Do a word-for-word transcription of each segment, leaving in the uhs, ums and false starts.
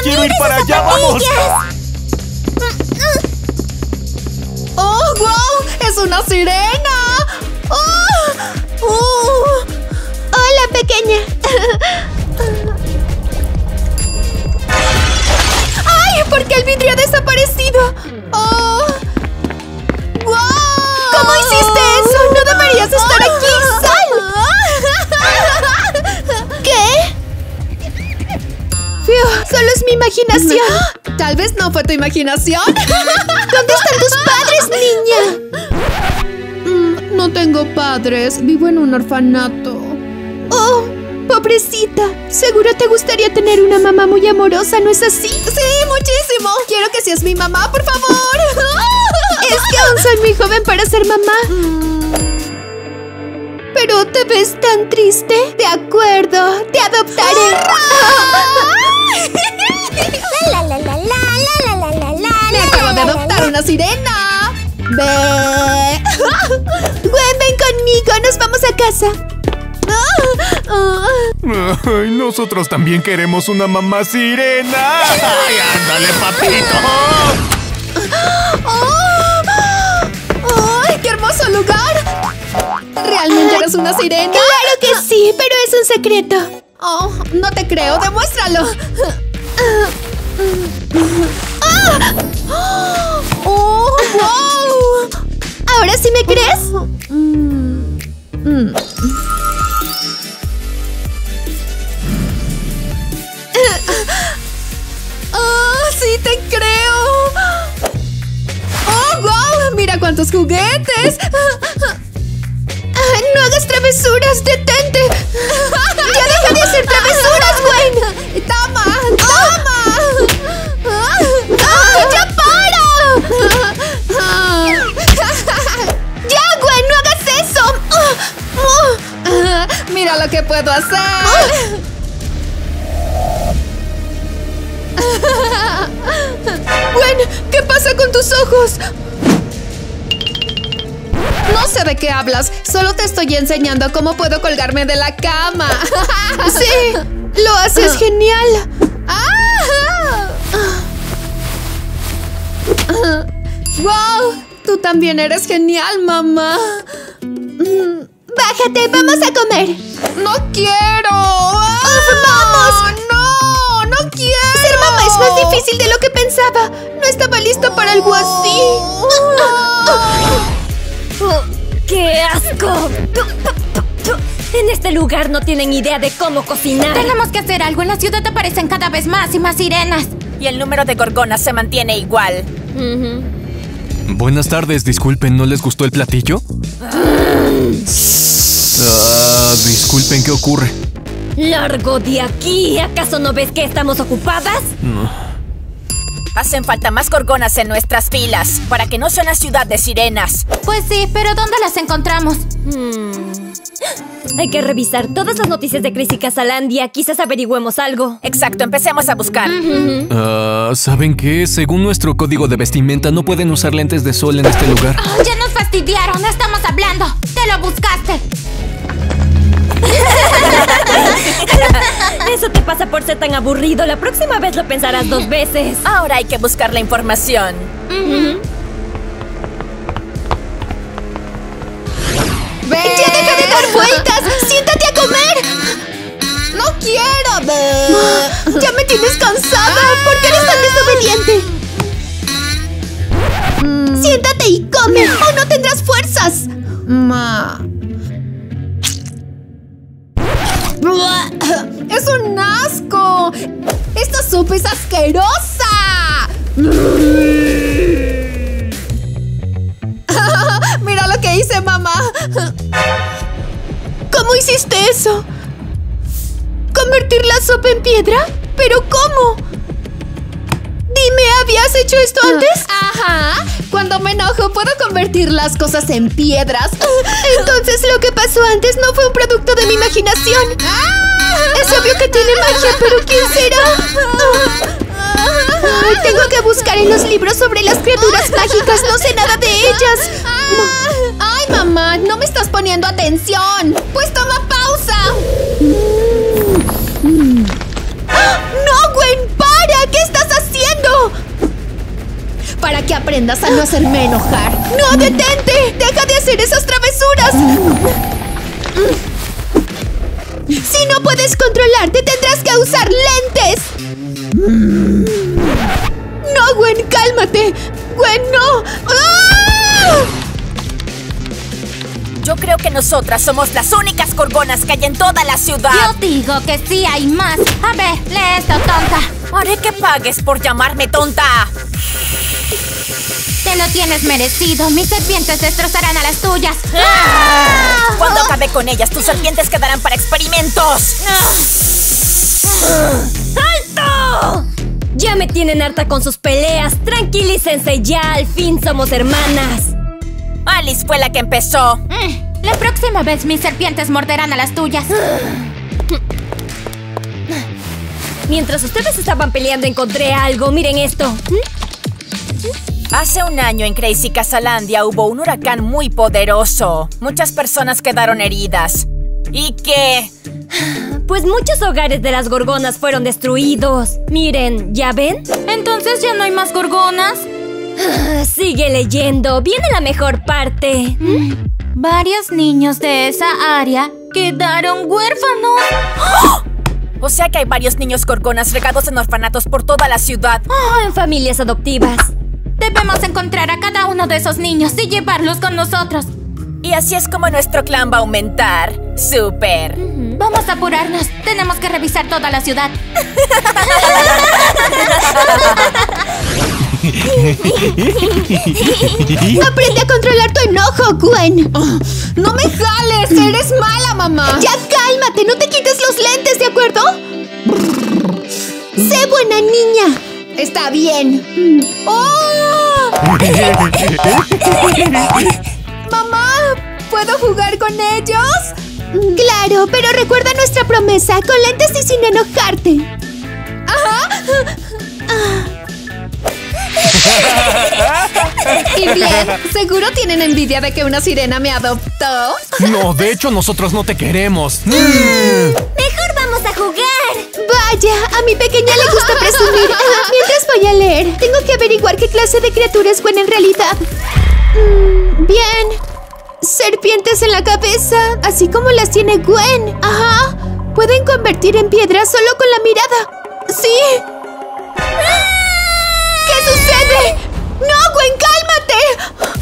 quiero ir para allá! ¡Vamos! ¡Oh, wow! ¡Es una sirena! ¡Oh! ¡Oh! ¡Hola, pequeña! ¡Ay! ¿Por qué el vidrio ha desaparecido? ¡Oh! ¡Wow! ¿Cómo hiciste eso? ¡No deberías estar aquí! ¡Sal! ¿Qué? Fiu, solo es mi imaginación. Tal vez no fue tu imaginación. ¿Dónde están tus padres, niña? Mm, no tengo padres. Vivo en un orfanato. Oh, pobrecita. Seguro te gustaría tener una mamá muy amorosa, ¿no es así? Sí, muchísimo. Quiero que seas mi mamá, por favor. Es que aún soy muy joven para ser mamá. Pero te ves tan triste. De acuerdo, te adoptaré. La, la, la, la, la, la, la, la, Me acabo de adoptar una sirena. ¡Ve! Gwen, ven conmigo, nos vamos a casa. Ay, nosotros también queremos una mamá sirena. ¡Ay, ándale, papito! ¡Oh! ¡Ay, qué hermoso lugar! ¿Realmente eres una sirena? Claro que sí, pero es un secreto. Oh, no te creo, demuéstralo. ¡Oh, wow! ¿Ahora sí me crees? Mm, mm. ¡Oh, sí te creo! ¡Oh, wow! ¡Mira cuántos juguetes! ¡No hagas travesuras! ¡Detente! ¡Ya deja de hacer travesuras, Gwen! ¡Toma! ¡Toma! ¡Ah, ya para! ¡Ya, Gwen! ¡No hagas eso! ¡Mira lo que puedo hacer! Gwen, ¿qué pasa con tus ojos? No sé de qué hablas. Solo te estoy enseñando cómo puedo colgarme de la cama. Sí, lo haces genial. ¡Wow! Tú también eres genial, mamá. Bájate, vamos a comer. ¡No quiero! ¡Vamos! ¡No! ¡No quiero! Ser mamá es más difícil de lo que pensaba. No estaba lista para algo así. Oh, ¡qué asco! En este lugar no tienen idea de cómo cocinar. Tenemos que hacer algo. En la ciudad aparecen cada vez más y más sirenas. Y el número de gorgonas se mantiene igual. Uh-huh. Buenas tardes, disculpen, ¿no les gustó el platillo? Ah, disculpen, ¿qué ocurre? ¡Largo de aquí! ¿Acaso no ves que estamos ocupadas? No. Hacen falta más gorgonas en nuestras filas para que no sea una ciudad de sirenas. Pues sí, pero ¿dónde las encontramos? Hmm. Hay que revisar todas las noticias de Chris y Casalandia. Quizás averigüemos algo. Exacto, empecemos a buscar. Uh-huh. Ah, ¿saben qué? Según nuestro código de vestimenta, no pueden usar lentes de sol en este lugar. Oh, ya nos fastidiaron. Estamos hablando. Te lo buscaste. Eso te pasa por ser tan aburrido. La próxima vez lo pensarás dos veces. Ahora hay que buscar la información. Uh-huh. ¡Ve! ¡Ya deja de dar vueltas! ¡Siéntate a comer! ¡No quiero! ¡Ve! ¡Ya me tienes cansada! ¿Por qué eres tan desobediente? Mm. ¡Siéntate y come! ¡O no tendrás fuerzas! Ma. ¡Es un asco! ¡Esta sopa es asquerosa! ¡Mira lo que hice, mamá! ¿Cómo hiciste eso? ¿Convertir la sopa en piedra? ¿Pero cómo? Dime, ¿habías hecho esto antes? Ajá. Cuando me enojo puedo convertir las cosas en piedras. Entonces lo que pasó antes no fue un producto de mi imaginación. Es obvio que tiene magia, pero ¿quién será? Ay, tengo que buscar en los libros sobre las criaturas mágicas. No sé nada de ellas. Ay, mamá, no me estás poniendo atención. Pues toma pausa. ¡No, Gwen! ¡Para! ¿Qué aprendas a no hacerme enojar. ¡No, detente! ¡Deja de hacer esas travesuras! Si no puedes controlarte, tendrás que usar lentes. No, Gwen, cálmate. Gwen, no. ¡Ah! Yo creo que nosotras somos las únicas gorgonas que hay en toda la ciudad. Yo digo que sí hay más. A ver, lee esto, tonta. Haré que pagues por llamarme tonta. Te lo tienes merecido. Mis serpientes destrozarán a las tuyas. ¡Ah! Cuando acabe con ellas, tus serpientes quedarán para experimentos. ¡Alto! Ya me tienen harta con sus peleas. Tranquilícense ya, al fin somos hermanas. Alice fue la que empezó. Mm, la próxima vez mis serpientes morderán a las tuyas. Mientras ustedes estaban peleando, encontré algo. Miren esto. Hace un año en Crazy Casalandia hubo un huracán muy poderoso. Muchas personas quedaron heridas. ¿Y qué? Pues muchos hogares de las gorgonas fueron destruidos. Miren, ¿ya ven? Entonces ya no hay más gorgonas. Sigue leyendo. Viene la mejor parte. ¿Mm? Varios niños de esa área quedaron huérfanos. ¡Oh! O sea que hay varios niños gorgonas regados en orfanatos por toda la ciudad. Oh, en familias adoptivas. Debemos encontrar a cada uno de esos niños y llevarlos con nosotros. Y así es como nuestro clan va a aumentar. ¡Súper! Uh-huh. Vamos a apurarnos. Tenemos que revisar toda la ciudad. Aprende a controlar tu enojo, Gwen. Oh, ¡no me jales! ¡Eres mala, mamá! Ya cálmate, no te quites los lentes, ¿de acuerdo? Sé buena niña. Está bien. ¡Oh! ¡Mamá! ¿Puedo jugar con ellos? Claro, pero recuerda nuestra promesa, con lentes y sin enojarte. ¡Ajá! Y bien, ¿seguro tienen envidia de que una sirena me adoptó? No, de hecho nosotros no te queremos. Mejor vamos a jugar. Vaya, a mi pequeña le gusta presumir. Mientras voy a leer, tengo que averiguar qué clase de criatura es Gwen en realidad. Mm, bien. Serpientes en la cabeza, así como las tiene Gwen. Ajá. Pueden convertir en piedra solo con la mirada. Sí. ¿Qué sucede? ¡No, Gwen, cálmate!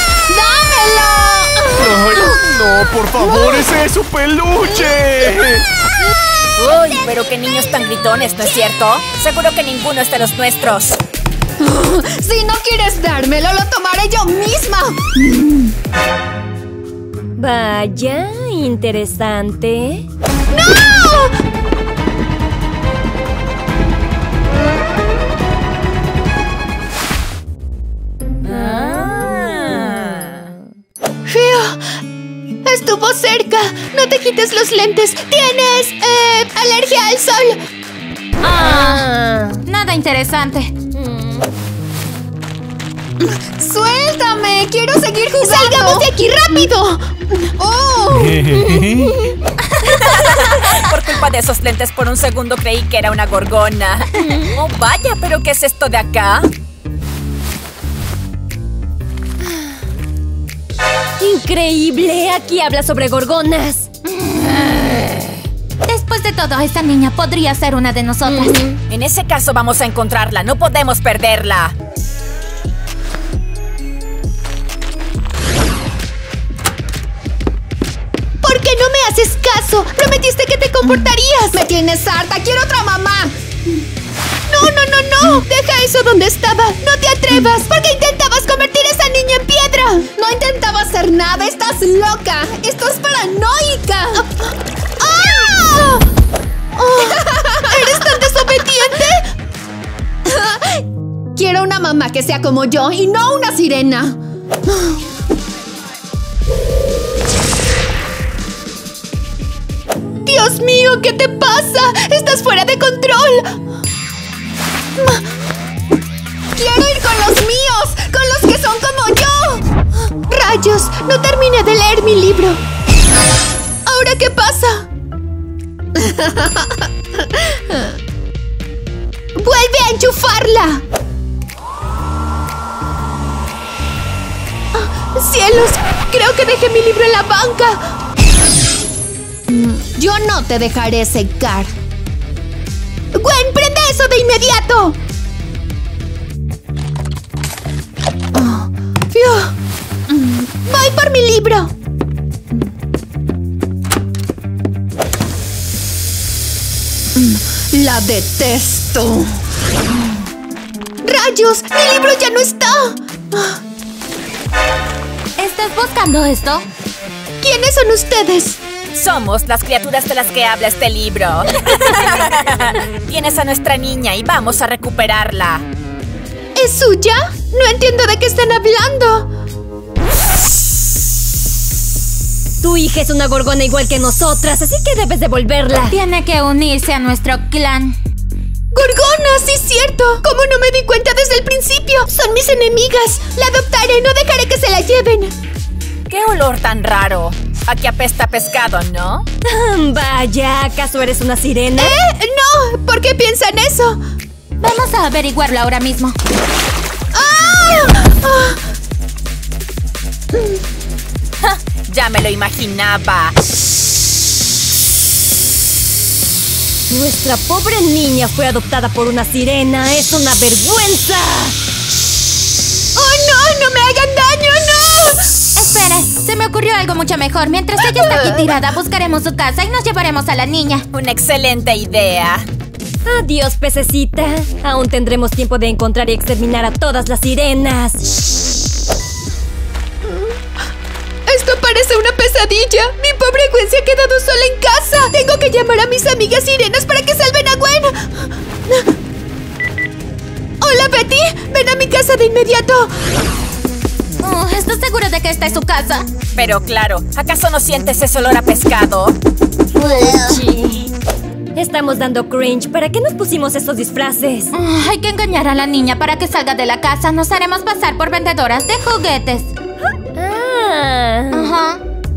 ¡Dámelo! Ay, no, por favor, ese es su peluche. Uy, pero qué niños tan gritones, ¿no es cierto? Seguro que ninguno es de los nuestros. Si no quieres dármelo, lo tomaré yo misma. Vaya, interesante. ¡No! Estuvo cerca. No te quites los lentes. Tienes eh, alergia al sol. Ah, nada interesante. Mm. ¡Suéltame! ¡Quiero seguir jugando! ¡Salgamos de aquí rápido! ¡Oh! Por culpa de esos lentes, por un segundo creí que era una gorgona. Oh, vaya, ¿pero qué es esto de acá? ¡Increíble! Aquí habla sobre gorgonas. Después de todo, esta niña podría ser una de nosotras. Mm. En ese caso vamos a encontrarla. No podemos perderla. ¿Por qué no me haces caso? Prometiste que te comportarías. ¡Me tienes harta! ¡Quiero otra mamá! No, no, no, no. Deja eso donde estaba. No te atrevas. Porque intentabas convertir a esa niña en piedra. No intentaba hacer nada. ¡Estás loca! ¡Esto es paranoica! ¡Ah! Oh, ¿eres tan desobediente? Quiero una mamá que sea como yo y no una sirena. Dios mío, ¿qué te pasa? Estás fuera de control. ¡Quiero ir con los míos! ¡Con los que son como yo! ¡Rayos! No terminé de leer mi libro. ¿Ahora qué pasa? ¡Vuelve a enchufarla! cielos! Creo que dejé mi libro en la banca. Yo no te dejaré secar. ¡Gwen, prende eso de inmediato! Oh, fiu. Voy por mi libro. La detesto. ¡Rayos! ¡Mi libro ya no está! ¿Estás buscando esto? ¿Quiénes son ustedes? Somos las criaturas de las que habla este libro. Tienes a nuestra niña y vamos a recuperarla. ¿Es suya? No entiendo de qué están hablando. Tu hija es una gorgona igual que nosotras, así que debes devolverla. Tiene que unirse a nuestro clan. ¡Gorgona! ¡Sí es cierto! ¿Cómo no me di cuenta desde el principio? Son mis enemigas. La adoptaré, no dejaré que se la lleven. ¡Qué olor tan raro! Aquí apesta pescado, ¿no? Vaya, ¿acaso eres una sirena? ¿Eh? No, ¿por qué piensan eso? Vamos a averiguarlo ahora mismo. ¡Ah! ¡Ah! Ja, ya me lo imaginaba. Nuestra pobre niña fue adoptada por una sirena. ¡Es una vergüenza! ¡Oh, no! ¡No me hagan daño! ¡No! Espere, se me ocurrió algo mucho mejor. Mientras ella está aquí tirada, buscaremos su casa y nos llevaremos a la niña. Una excelente idea. Adiós, pececita. Aún tendremos tiempo de encontrar y exterminar a todas las sirenas. Esto parece una pesadilla. Mi pobre Gwen se ha quedado sola en casa. Tengo que llamar a mis amigas sirenas para que salven a Gwen. Hola, Betty. Ven a mi casa de inmediato. Oh, ¿estás seguro de que esta es su casa? Pero claro, ¿acaso no sientes ese olor a pescado? Sí. Estamos dando cringe. ¿Para qué nos pusimos estos disfraces? Oh, hay que engañar a la niña para que salga de la casa. Nos haremos pasar por vendedoras de juguetes. Ah. Ajá.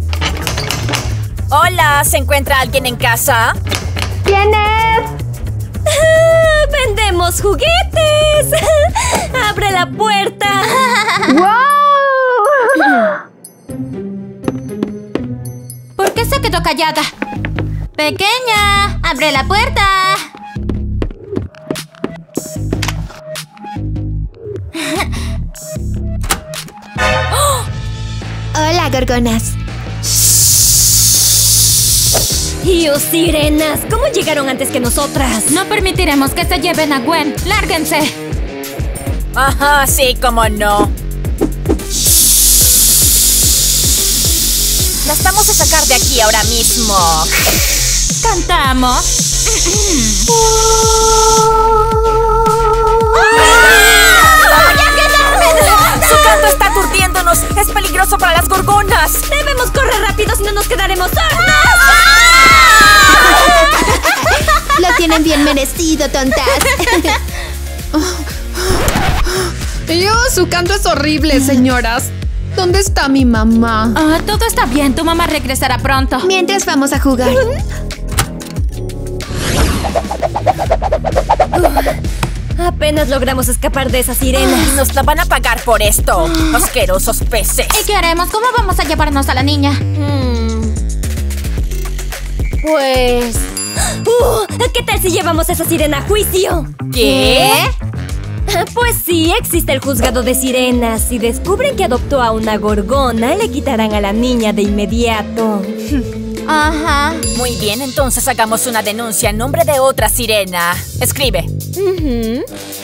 Hola, ¿se encuentra alguien en casa? ¿Quién es? Ah, ¡vendemos juguetes! ¡Abre la puerta! ¿Por qué se quedó callada? ¡Pequeña! ¡Abre la puerta! Hola, gorgonas. ¡Y oh, sirenas! ¿Cómo llegaron antes que nosotras? No permitiremos que se lleven a Gwen. ¡Lárguense! Ajá, sí, cómo no. Las vamos a sacar de aquí ahora mismo. ¡Cantamos! ¡Su canto está aturdiéndonos! ¡Es peligroso para las gorgonas! ¡Debemos correr rápido, si no nos quedaremos sordas! Lo tienen bien merecido, tontas. Dios, su canto es horrible, señoras. ¿Dónde está mi mamá? Ah, todo está bien. Tu mamá regresará pronto. Mientras vamos a jugar. Apenas logramos escapar de esas sirenas. Nos la van a pagar por esto. Asquerosos peces. ¿Y qué haremos? ¿Cómo vamos a llevarnos a la niña? Hmm. Pues... Uh, ¿qué tal si llevamos a esa sirena a juicio? ¿Qué? Pues sí, existe el juzgado de sirenas. Si descubren que adoptó a una gorgona, le quitarán a la niña de inmediato. Ajá. Muy bien, entonces hagamos una denuncia en nombre de otra sirena. Escribe. Uh-huh.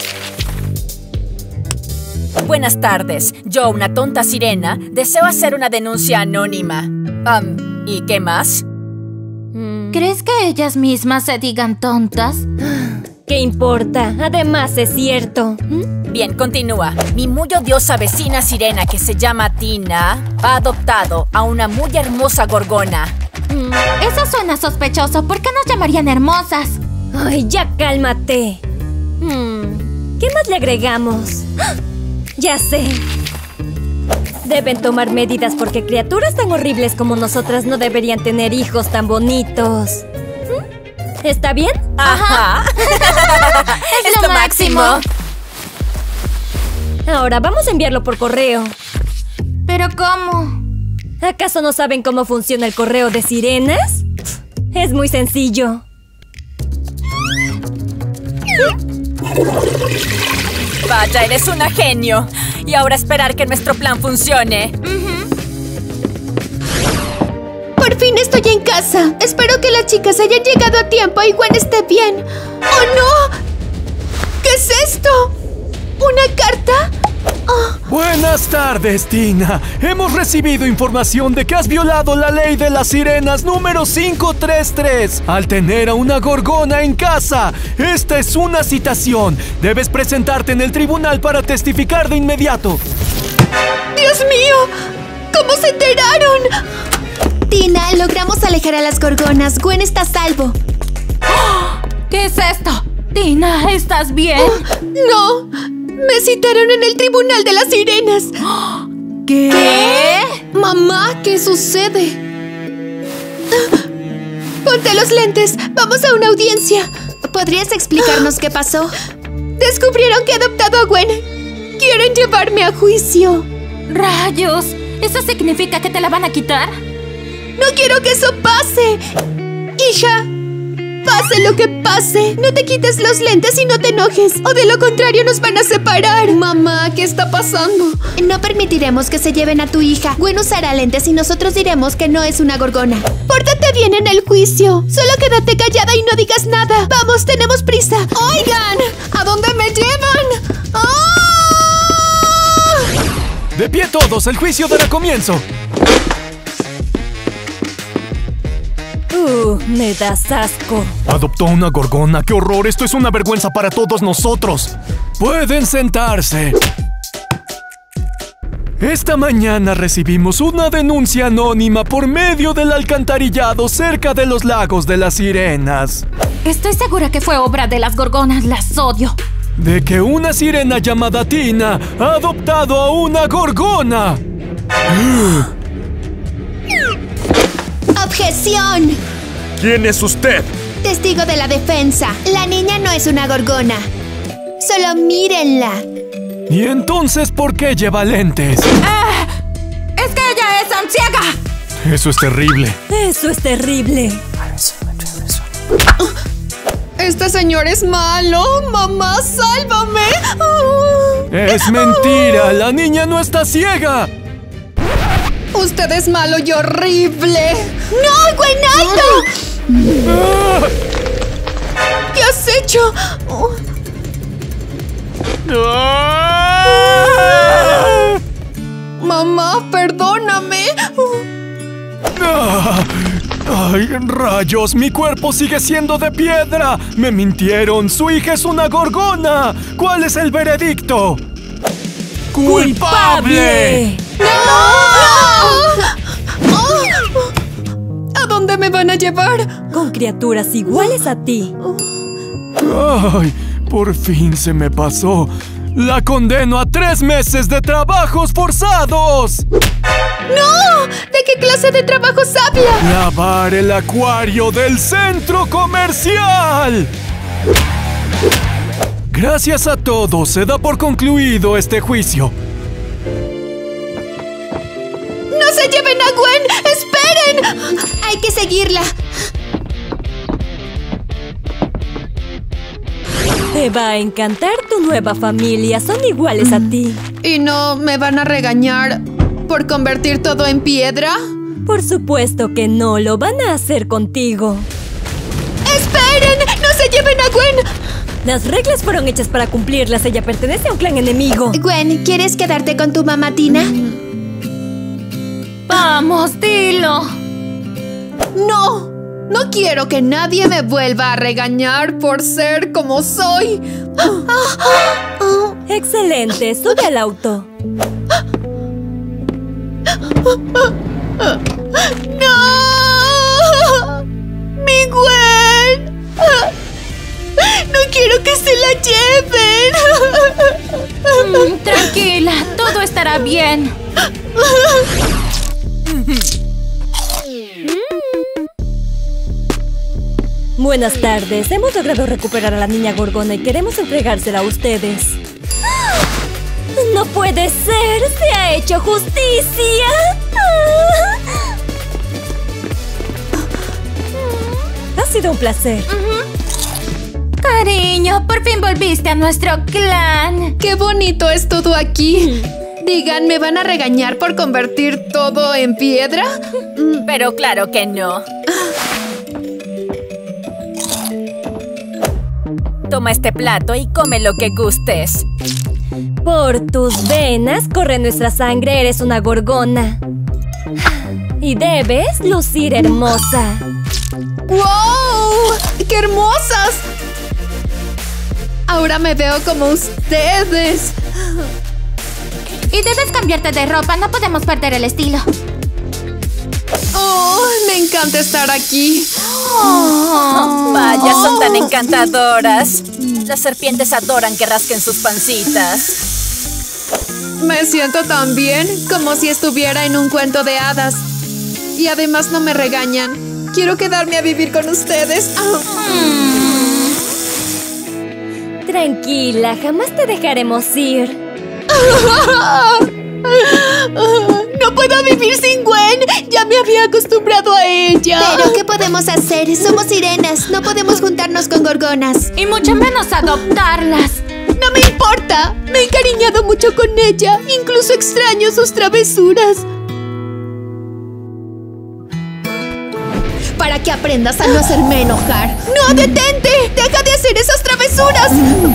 Buenas tardes. Yo, una tonta sirena, deseo hacer una denuncia anónima. Um, ¿y qué más? ¿Crees que ellas mismas se digan tontas? ¿Qué importa? Además, es cierto. Bien, continúa. Mi muy odiosa vecina sirena, que se llama Tina, ha adoptado a una muy hermosa gorgona. Eso suena sospechoso. ¿Por qué nos llamarían hermosas? Ay, ya cálmate. Hmm, ¿qué más le agregamos? ¡Ah! Ya sé. Deben tomar medidas porque criaturas tan horribles como nosotras no deberían tener hijos tan bonitos. ¿Mm? ¿Está bien? Ajá. Es, es lo máximo. Ahora vamos a enviarlo por correo. ¿Pero cómo? ¿Acaso no saben cómo funciona el correo de sirenas? Es muy sencillo. Vaya, eres una genio. Y ahora esperar que nuestro plan funcione. Por fin estoy en casa. Espero que las chicas hayan llegado a tiempo y Gwen esté bien. ¡Oh, no! ¿Qué es esto? ¿Una carta? Oh. Buenas tardes, Tina. Hemos recibido información de que has violado la ley de las sirenas número quinientos treinta y tres al tener a una gorgona en casa. Esta es una citación. Debes presentarte en el tribunal para testificar de inmediato. ¡Dios mío! ¿Cómo se enteraron? Tina, logramos alejar a las gorgonas. Gwen está a salvo. ¿Qué es esto? Tina, ¿estás bien? ¡No! Me citaron en el tribunal de las sirenas. ¿Qué? ¿Qué? Mamá, ¿qué sucede? Ponte los lentes. Vamos a una audiencia. ¿Podrías explicarnos qué pasó? Descubrieron que he adoptado a Gwen. Quieren llevarme a juicio. ¡Rayos! ¿Eso significa que te la van a quitar? ¡No quiero que eso pase! Hija, pase lo que pase, no te quites los lentes y no te enojes, o de lo contrario nos van a separar. Mamá, ¿qué está pasando? No permitiremos que se lleven a tu hija. Gwen usará lentes y nosotros diremos que no es una gorgona. Pórtate bien en el juicio. Solo quédate callada y no digas nada. Vamos, tenemos prisa. Oigan, ¿a dónde me llevan? ¡Oh! De pie todos, el juicio dará comienzo. Uh, me das asco. Adoptó una gorgona. ¡Qué horror! Esto es una vergüenza para todos nosotros. Pueden sentarse. Esta mañana recibimos una denuncia anónima por medio del alcantarillado cerca de los lagos de las sirenas. Estoy segura que fue obra de las gorgonas. Las odio. De que una sirena llamada Tina ha adoptado a una gorgona. ¡Objeción! ¿Quién es usted? Testigo de la defensa. La niña no es una gorgona. Solo mírenla. ¿Y entonces por qué lleva lentes? ¡Ah! ¡Es que ella es anciaga! Eso es terrible. Eso es terrible. Este señor es malo. Mamá, sálvame. Es mentira. La niña no está ciega. Usted es malo y horrible. ¡No, Gwen, alto! ¡Ah! ¿Qué has hecho? Oh. ¡Ah! Mamá, perdóname. ¡Ah! ¡Ay, rayos! ¡Mi cuerpo sigue siendo de piedra! ¡Me mintieron! ¡Su hija es una gorgona! ¿Cuál es el veredicto? ¡Culpable! ¡No! ¿A dónde me van a llevar? Con criaturas iguales a ti. ¡Ay! Por fin se me pasó. ¡La condeno a tres meses de trabajos forzados! ¡No! ¿De qué clase de trabajos habla? ¡Lavar el acuario del centro comercial! Gracias a todos, se da por concluido este juicio. ¡No se lleven a Gwen! ¡Esperen! Hay que seguirla. Te va a encantar tu nueva familia. Son iguales a ti. ¿Y no me van a regañar por convertir todo en piedra? Por supuesto que no. Lo van a hacer contigo. ¡Esperen! ¡No se lleven a Gwen! Las reglas fueron hechas para cumplirlas. Ella pertenece a un clan enemigo. Gwen, ¿quieres quedarte con tu mamá Tina? ¡Vamos, dilo! No, no quiero que nadie me vuelva a regañar por ser como soy. Excelente, sube al auto. ¡No! ¡Mi Gwen! ¡No quiero que se la lleven! Mm, tranquila, todo estará bien. Buenas tardes. Hemos logrado recuperar a la niña gorgona y queremos entregársela a ustedes. ¡No puede ser! ¡Se ha hecho justicia! Ha sido un placer. Cariño, por fin volviste a nuestro clan. ¡Qué bonito es todo aquí! Digan, ¿me van a regañar por convertir todo en piedra? Pero claro que no. Toma este plato y come lo que gustes. Por tus venas corre nuestra sangre, eres una gorgona. Y debes lucir hermosa. ¡Wow! ¡Qué hermosas! Ahora me veo como ustedes. Y debes cambiarte de ropa, no podemos perder el estilo. ¡Oh! Me encanta estar aquí. Oh, vaya, son tan encantadoras. Las serpientes adoran que rasquen sus pancitas. Me siento tan bien, como si estuviera en un cuento de hadas. Y además no me regañan. Quiero quedarme a vivir con ustedes. Tranquila, jamás te dejaremos ir. ¡No puedo vivir sin Gwen! ¡Ya me había acostumbrado a ella! Pero, ¿qué podemos hacer? Somos sirenas. No podemos juntarnos con gorgonas. Y mucho menos adoptarlas. ¡No me importa! Me he encariñado mucho con ella. Incluso extraño sus travesuras. Para que aprendas a no hacerme enojar. ¡No, detente! ¡Deja de hacer esas travesuras!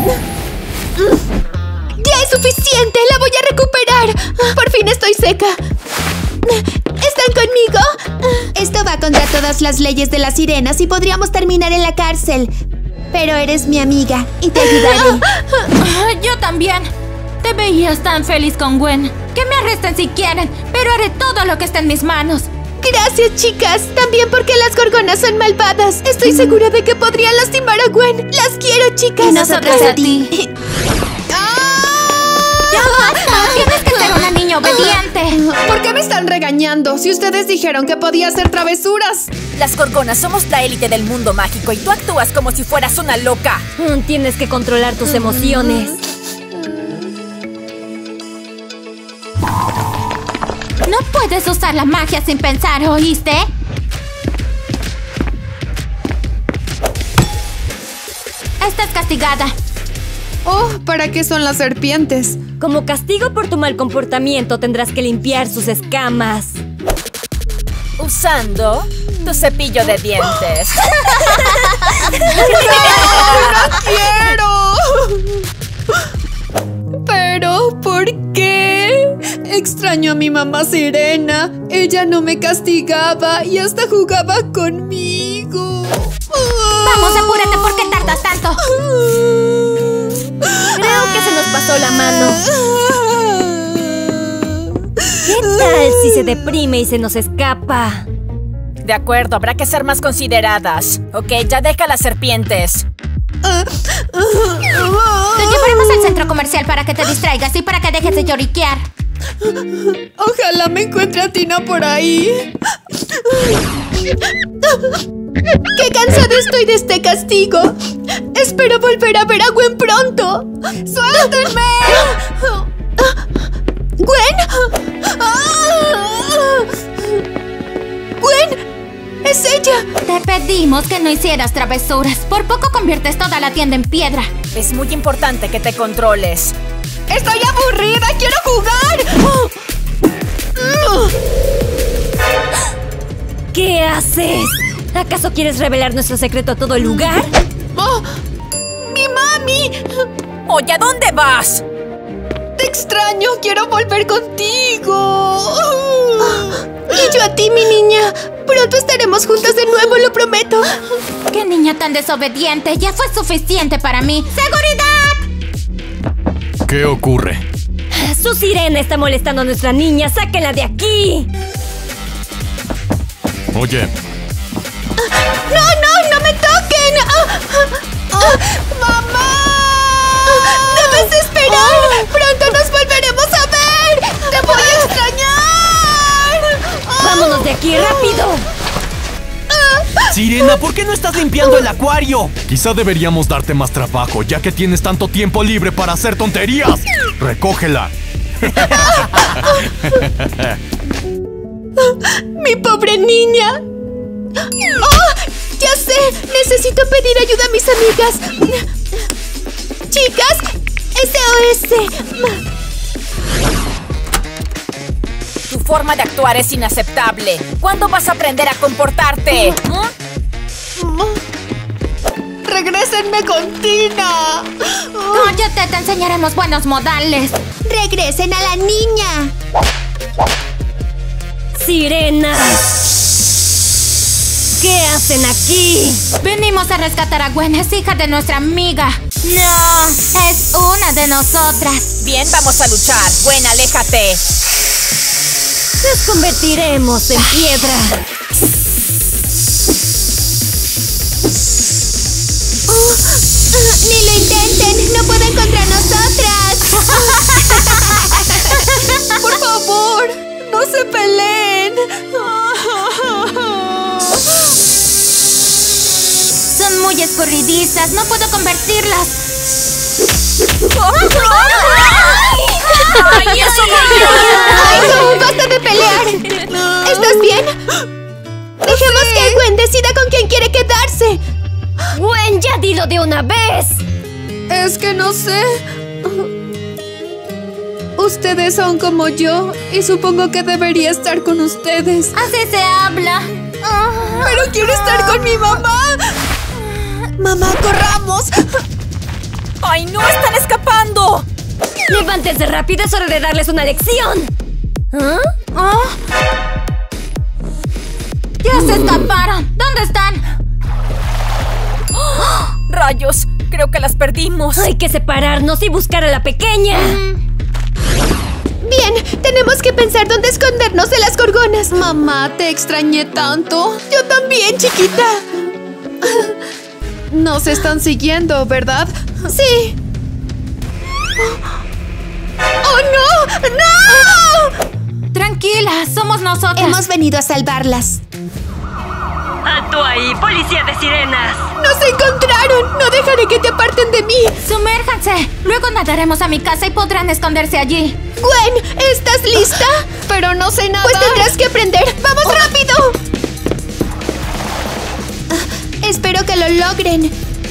¡Ya es suficiente! ¡La voy a recuperar! ¡Por fin estoy seca! ¿Están conmigo? Esto va contra todas las leyes de las sirenas y podríamos terminar en la cárcel. Pero eres mi amiga y te ayudaré. Yo también. Te veías tan feliz con Gwen. Que me arresten si quieren, pero haré todo lo que esté en mis manos. Gracias, chicas. También porque las gorgonas son malvadas. Estoy segura de que podrían lastimar a Gwen. Las quiero, chicas. Y nosotras a ti. ¡Ya basta! Tienes que ser una niña obediente. ¿Por qué me están regañando? Si ustedes dijeron que podía hacer travesuras. Las gorgonas somos la élite del mundo mágico y tú actúas como si fueras una loca. Mm, tienes que controlar tus emociones. No puedes usar la magia sin pensar, ¿oíste? Estás castigada. Oh, ¿para qué son las serpientes? Como castigo por tu mal comportamiento, tendrás que limpiar sus escamas. Usando tu cepillo de dientes. ¡No quiero! ¿Pero por qué? Extraño a mi mamá Sirena. Ella no me castigaba y hasta jugaba conmigo. Vamos, apúrate, ¿por qué tardas tanto? Creo que se nos pasó la mano. ¿Qué tal si se deprime y se nos escapa? De acuerdo, habrá que ser más consideradas. Ok, ya deja las serpientes. Te llevaremos al centro comercial para que te distraigas y para que dejes de lloriquear. Ojalá me encuentre a Tina por ahí. ¡Qué cansada estoy de este castigo! Espero volver a ver a Gwen pronto. ¡Suéltenme! ¿Gwen? ¡Gwen! ¡Es ella! Te pedimos que no hicieras travesuras. Por poco conviertes toda la tienda en piedra. Es muy importante que te controles. ¡Estoy aburrida! ¡Quiero jugar! ¿Qué haces? ¿Acaso quieres revelar nuestro secreto a todo el lugar? Oh, ¡mi mami! Oye, ¿a dónde vas? ¡Te extraño! ¡Quiero volver contigo! Y yo a ti, mi niña. Pronto estaremos juntas de nuevo, lo prometo. ¡Qué niña tan desobediente! Ya fue suficiente para mí. ¡Seguridad! ¿Qué ocurre? Su sirena está molestando a nuestra niña. ¡Sáquenla de aquí! Oye. ¡No, no! ¡No me toquen! ¡Mamá! ¡Debes esperar! ¡Pronto nos volveremos a ver! ¡Te voy a extrañar! ¡Vámonos de aquí, rápido! Sirena, ¿por qué no estás limpiando el acuario? Quizá deberíamos darte más trabajo, ya que tienes tanto tiempo libre para hacer tonterías. Recógela. ¡Mi pobre niña! ¡Oh! ¡Ya sé! Necesito pedir ayuda a mis amigas. Chicas, S O S. Tu forma de actuar es inaceptable. ¿Cuándo vas a aprender a comportarte? ¡Regrésenme con Tina! Cállate, te enseñaremos buenos modales. ¡Regresen a la niña! ¡Sirenas! ¿Qué hacen aquí? Venimos a rescatar a Gwen, es hija de nuestra amiga. No, es una de nosotras. Bien, vamos a luchar. Gwen, aléjate. Nos convertiremos en piedra. Oh, ¡ni lo intenten! ¡No pueden contra nosotras! ¡Por favor! ¡No se peleen! Son muy escurridizas, no puedo convertirlas. ¡Ay, eso dolió! ¡Ay, no! ¡Basta de pelear! ¿Estás bien? Dejemos que Gwen decida con quién quiere quedarse. ¡Gwen, ya dilo de una vez! Es que no sé. Ustedes son como yo y supongo que debería estar con ustedes. Así se habla. ¡Pero quiero estar con mi mamá! ¡Mamá, corramos! ¡Ay, no! ¡Están escapando! ¡Levántense rápido! ¡Es hora de darles una lección! ¿Ah? Oh. ¡Ya se escaparon! ¿Dónde están? ¡Oh! ¡Rayos! Creo que las perdimos. Hay que separarnos y buscar a la pequeña. Mm. Bien, tenemos que pensar dónde escondernos de las gorgonas. Mamá, te extrañé tanto. Yo también, chiquita. Nos están siguiendo, ¿verdad? Sí. ¡Oh, no! ¡No! Tranquila, somos nosotras. Hemos venido a salvarlas. ¡Alto ahí! ¡Policía de sirenas! ¡Nos encontraron! ¡No dejaré que te aparten de mí! Sumérjanse. Luego nadaremos a mi casa y podrán esconderse allí. Gwen, ¿estás lista? Pero no sé nada. Pues tendrás que aprender. ¡Vamos rápido! Ah, espero que lo logren.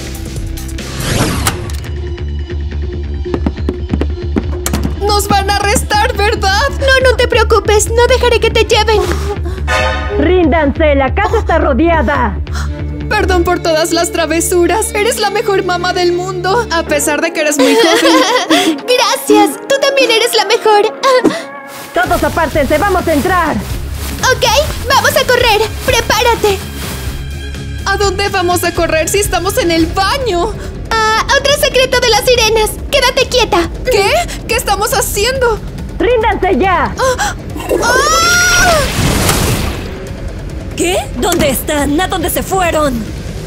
Nos van a arrestar, ¿verdad? No, no te preocupes. No dejaré que te lleven. ¡Ríndanse! ¡La casa está rodeada! Perdón por todas las travesuras. Eres la mejor mamá del mundo, a pesar de que eres muy joven. Gracias. Tú también eres la mejor. ¡Todos apártense! ¡Vamos a entrar! Ok, vamos a correr. Prepárate. ¿A dónde vamos a correr si estamos en el baño? Ah, otro secreto de las sirenas. Quédate quieta. ¿Qué? ¿Qué estamos haciendo? ¡Ríndanse ya! ¡Ah! ¿Qué? ¿Dónde están? ¿A dónde se fueron?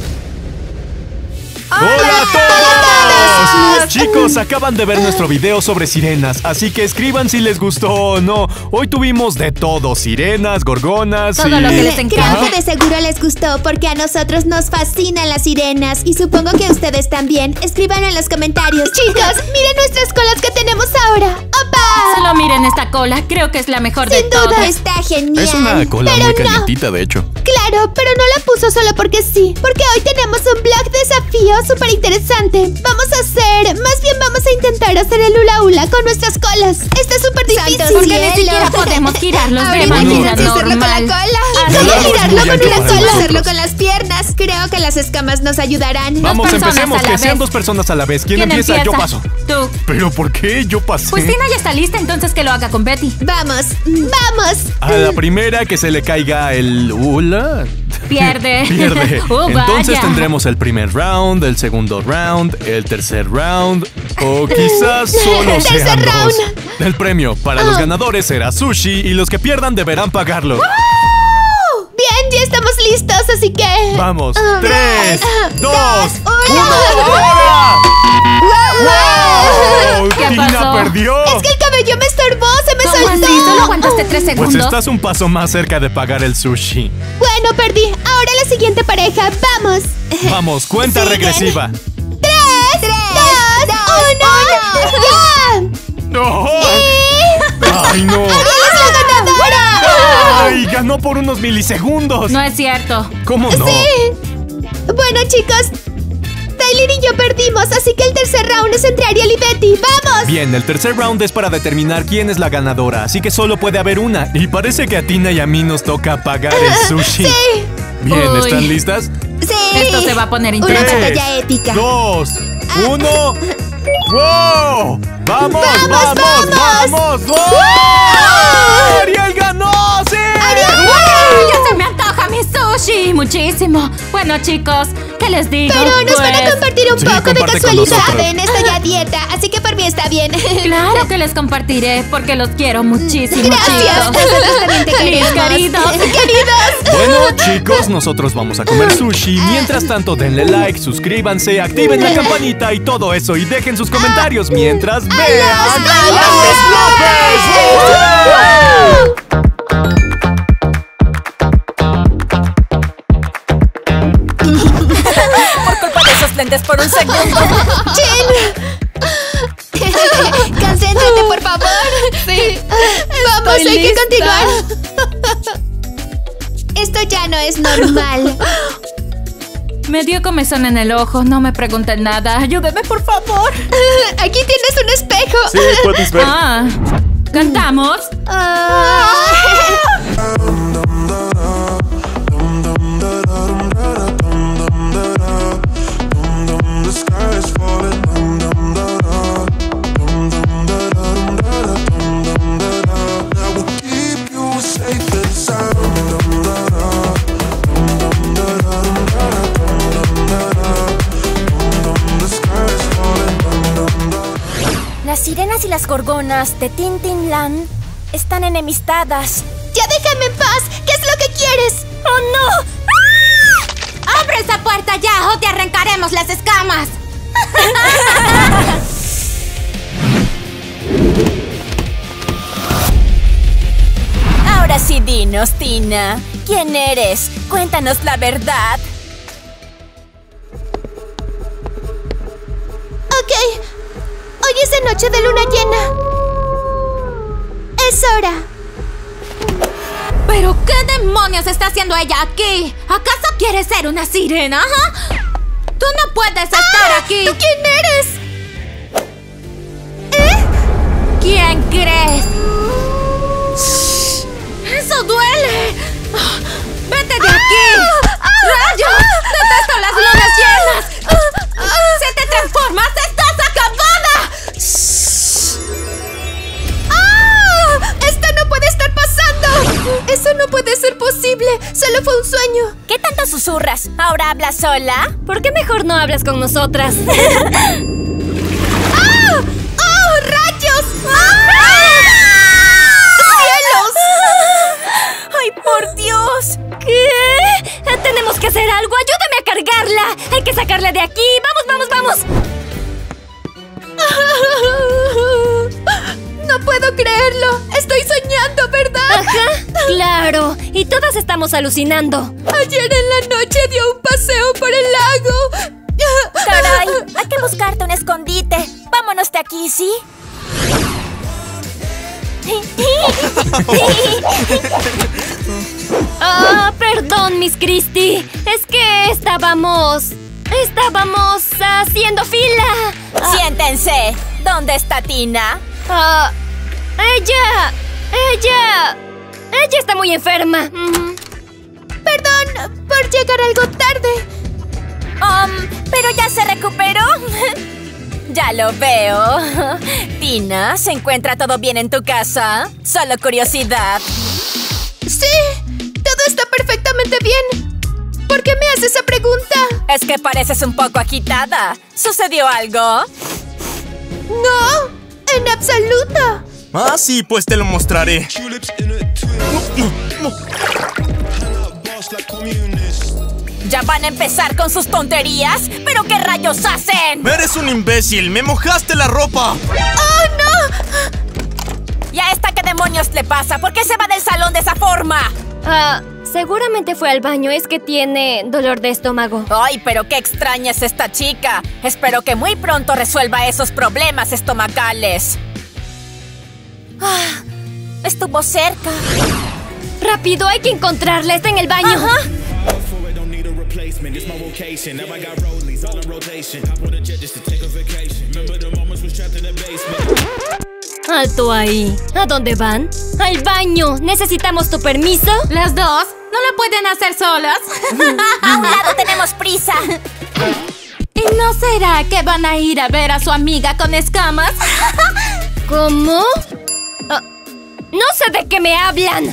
¡Hola a todos! Chicos, acaban de ver nuestro video sobre sirenas, así que escriban si les gustó o no. Hoy tuvimos de todo, sirenas, gorgonas Todo y... lo que les encanta. Creo que de seguro les gustó porque a nosotros nos fascinan las sirenas y supongo que a ustedes también. Escriban en los comentarios. Chicos, miren nuestras colas que tenemos ahora. ¡Opa! Solo miren esta cola. Creo que es la mejor Sin de duda todas. está genial. Es una cola pero muy no. calientita, de hecho. Claro, pero no la puso solo porque sí. Porque hoy tenemos un blog desafío súper interesante. Vamos a hacer, más bien vamos a intentar hacer el hula hula con nuestras colas. Está súper difícil. Porque ni siquiera podemos girarlos de Ahorita manera imagínate hacerlo con la normal. cola. Ah, ¿Y cómo sí. girarlo con Muy una alto para cola? nosotros. Hacerlo con las piernas. Creo que las escamas nos ayudarán. Vamos, personas empecemos, a la que sean vez. dos personas a la vez. ¿Quién, empieza? Yo paso. Tú. ¿Pero por qué? Yo pasé. Pues Tina ya está lista, entonces que lo haga con Betty. Vamos, vamos. A la primera que se le caiga el hula... Pierde. Pierde. Oh, Entonces vaya. tendremos el primer round, el segundo round, el tercer round o quizás solo Tercer sean dos. round. El premio para los ganadores será sushi y los que pierdan deberán pagarlo. Bien, ya estamos listos, así que... Vamos. Ah, Tres, ah, dos, uno. uno, ahora. ¡Wow! ¿Qué Tina pasó? perdió. Es que el cabello me estorbó, se me ¿Cómo soltó. así? Solo aguantaste tres Pues segundos. estás un paso más cerca de pagar el sushi. Bueno, perdí. Ahora la siguiente pareja. Vamos. Vamos, cuenta Siguen. regresiva. Tres, dos, uno. ¡Ya! ¡No! Y... ¡Ay, no! ¡Ariel es la ganadora! ¡Ay! Ganó por unos milisegundos. No es cierto. ¿Cómo no? Sí. Bueno, chicos, Tyler y yo perdimos, así que el tercer round es entre Ariel y Betty. ¡Vamos! Bien, el tercer round es para determinar quién es la ganadora, así que solo puede haber una. Y parece que a Tina y a mí nos toca pagar el sushi. Sí. Bien, Uy. ¿están listas? Sí. Esto se va a poner Una interesante. batalla épica. Dos, uno. ¡Wow! ¡Vamos, ¡Vamos, vamos, vamos! vamos! ¡Oh! ¡Ariel ganó! ¡Sí! ¡Ay, ya se me antoja mi sushi! Muchísimo. Bueno, chicos, ¿qué les digo? Pero nos van a Pues, compartir un Sí, poco de comparte con casualidad. nosotros. Saben, estoy a dieta, así que por mí está bien. Claro que les compartiré porque los quiero muchísimo, Gracias. chicos. Nosotros también te Mis queremos. queridos. Queridos. Bueno, chicos, nosotros vamos a comer sushi. Mientras tanto, denle like, suscríbanse, activen la campanita y todo eso. Y dejen sus comentarios mientras vean a los López. Por culpa de esos lentes por un segundo. Concéntrate, por favor. Sí. Vamos, Estoy hay que lista. continuar. Esto ya no es normal. Me dio comezón en el ojo. No me pregunten nada. Ayúdeme, por favor. Aquí tienes un espejo. Sí, puedes ver. Ah, ¿cantamos? Ah. Las sirenas y las gorgonas de Tintin Land están enemistadas. Ya déjame en paz. ¿Qué es lo que quieres? ¡Oh, no! ¡Abre esa puerta ya o te arrancaremos las escamas! Ahora sí, dinos, Tina. ¿Quién eres? Cuéntanos la verdad. Ok. Hoy es de noche de luna llena. Es hora. ¿Pero qué demonios está haciendo ella aquí? ¿Acaso quieres ser una sirena? Ajá. Tú no puedes estar aquí. ¿Tú quién eres? ¿Quién crees? ¡Eso duele! ¡Vete de aquí! ¡Rayos! ¡Detesto las lunas llenas! ¡Si te transformas, estás acabada! ¡Ah! ¡Esto no puede estar pasando! Eso no puede ser posible. Solo fue un sueño. ¿Qué tanto susurras? ¿Ahora hablas sola? ¿Por qué mejor no hablas con nosotras? ¡Ah! ¡Oh, rayos! ¡Ah! ¡Cielos! ¡Ay, por Dios! ¿Qué? Tenemos que hacer algo. Ayúdame a cargarla. Hay que sacarla de aquí. Vamos, vamos, vamos. No puedo creerlo. Estoy soñando, ¿verdad? Ajá, claro. Y todas estamos alucinando. Ayer en la noche dio un paseo por el lago. Caray, hay que buscarte un escondite. Vámonos de aquí, ¿sí? Ah, perdón, Miss Christie. Es que estábamos... Estábamos haciendo fila. Ah, Siéntense. ¿Dónde está Tina? ah, ella... Ella... Ella está muy enferma. Ujú. Perdón por llegar algo tarde. Um, pero ya se recuperó. Ya lo veo. Tina, ¿se encuentra todo bien en tu casa? Solo curiosidad. Sí, todo está perfectamente bien. ¿Por qué me haces esa pregunta? Es que pareces un poco agitada. ¿Sucedió algo? No, en absoluto. Ah, sí, pues te lo mostraré. ¿Ya van a empezar con sus tonterías? ¿Pero qué rayos hacen? Eres un imbécil, me mojaste la ropa. ¡Oh, no! ¿Y a esta qué demonios le pasa? ¿Por qué se va del salón de esa forma? Ah, seguramente fue al baño. Es que tiene dolor de estómago. Ay, pero qué extraña es esta chica. Espero que muy pronto resuelva esos problemas estomacales. Ah, Estuvo cerca. ¡Rápido! Hay que encontrarla. Está en el baño. Ajá. ¡Alto ahí! ¿A dónde van? ¡Al baño! ¿Necesitamos tu permiso? ¿Las dos? ¿No lo pueden hacer solas? A un lado tenemos prisa. ¿Y no será que van a ir a ver a su amiga con escamas? ¿Cómo? Ah, no sé de qué me hablan.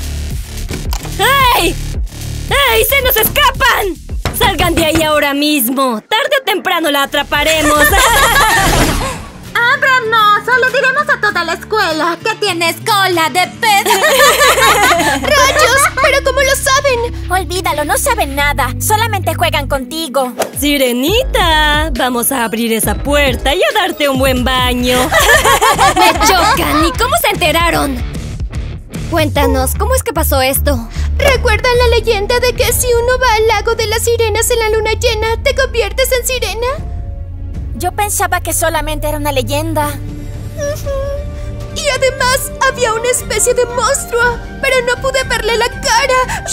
¡Ey! ¡Ey! ¡Se nos escapan! ¡Salgan de ahí ahora mismo! Tarde o temprano la atraparemos. ¡Ábranos! O le diremos a toda la escuela que tienes cola de pez. ¡Rayos! ¿Pero cómo lo saben? Olvídalo, no saben nada. Solamente juegan contigo. ¡Sirenita! Vamos a abrir esa puerta y a darte un buen baño. ¡Me chocan! ¿Y cómo se enteraron? Cuéntanos, ¿cómo es que pasó esto? ¿Recuerdan la leyenda de que si uno va al lago de las sirenas en la luna llena, te conviertes en sirena? Yo pensaba que solamente era una leyenda. Uh-huh. Y además había una especie de monstruo, pero no pude verle la cara.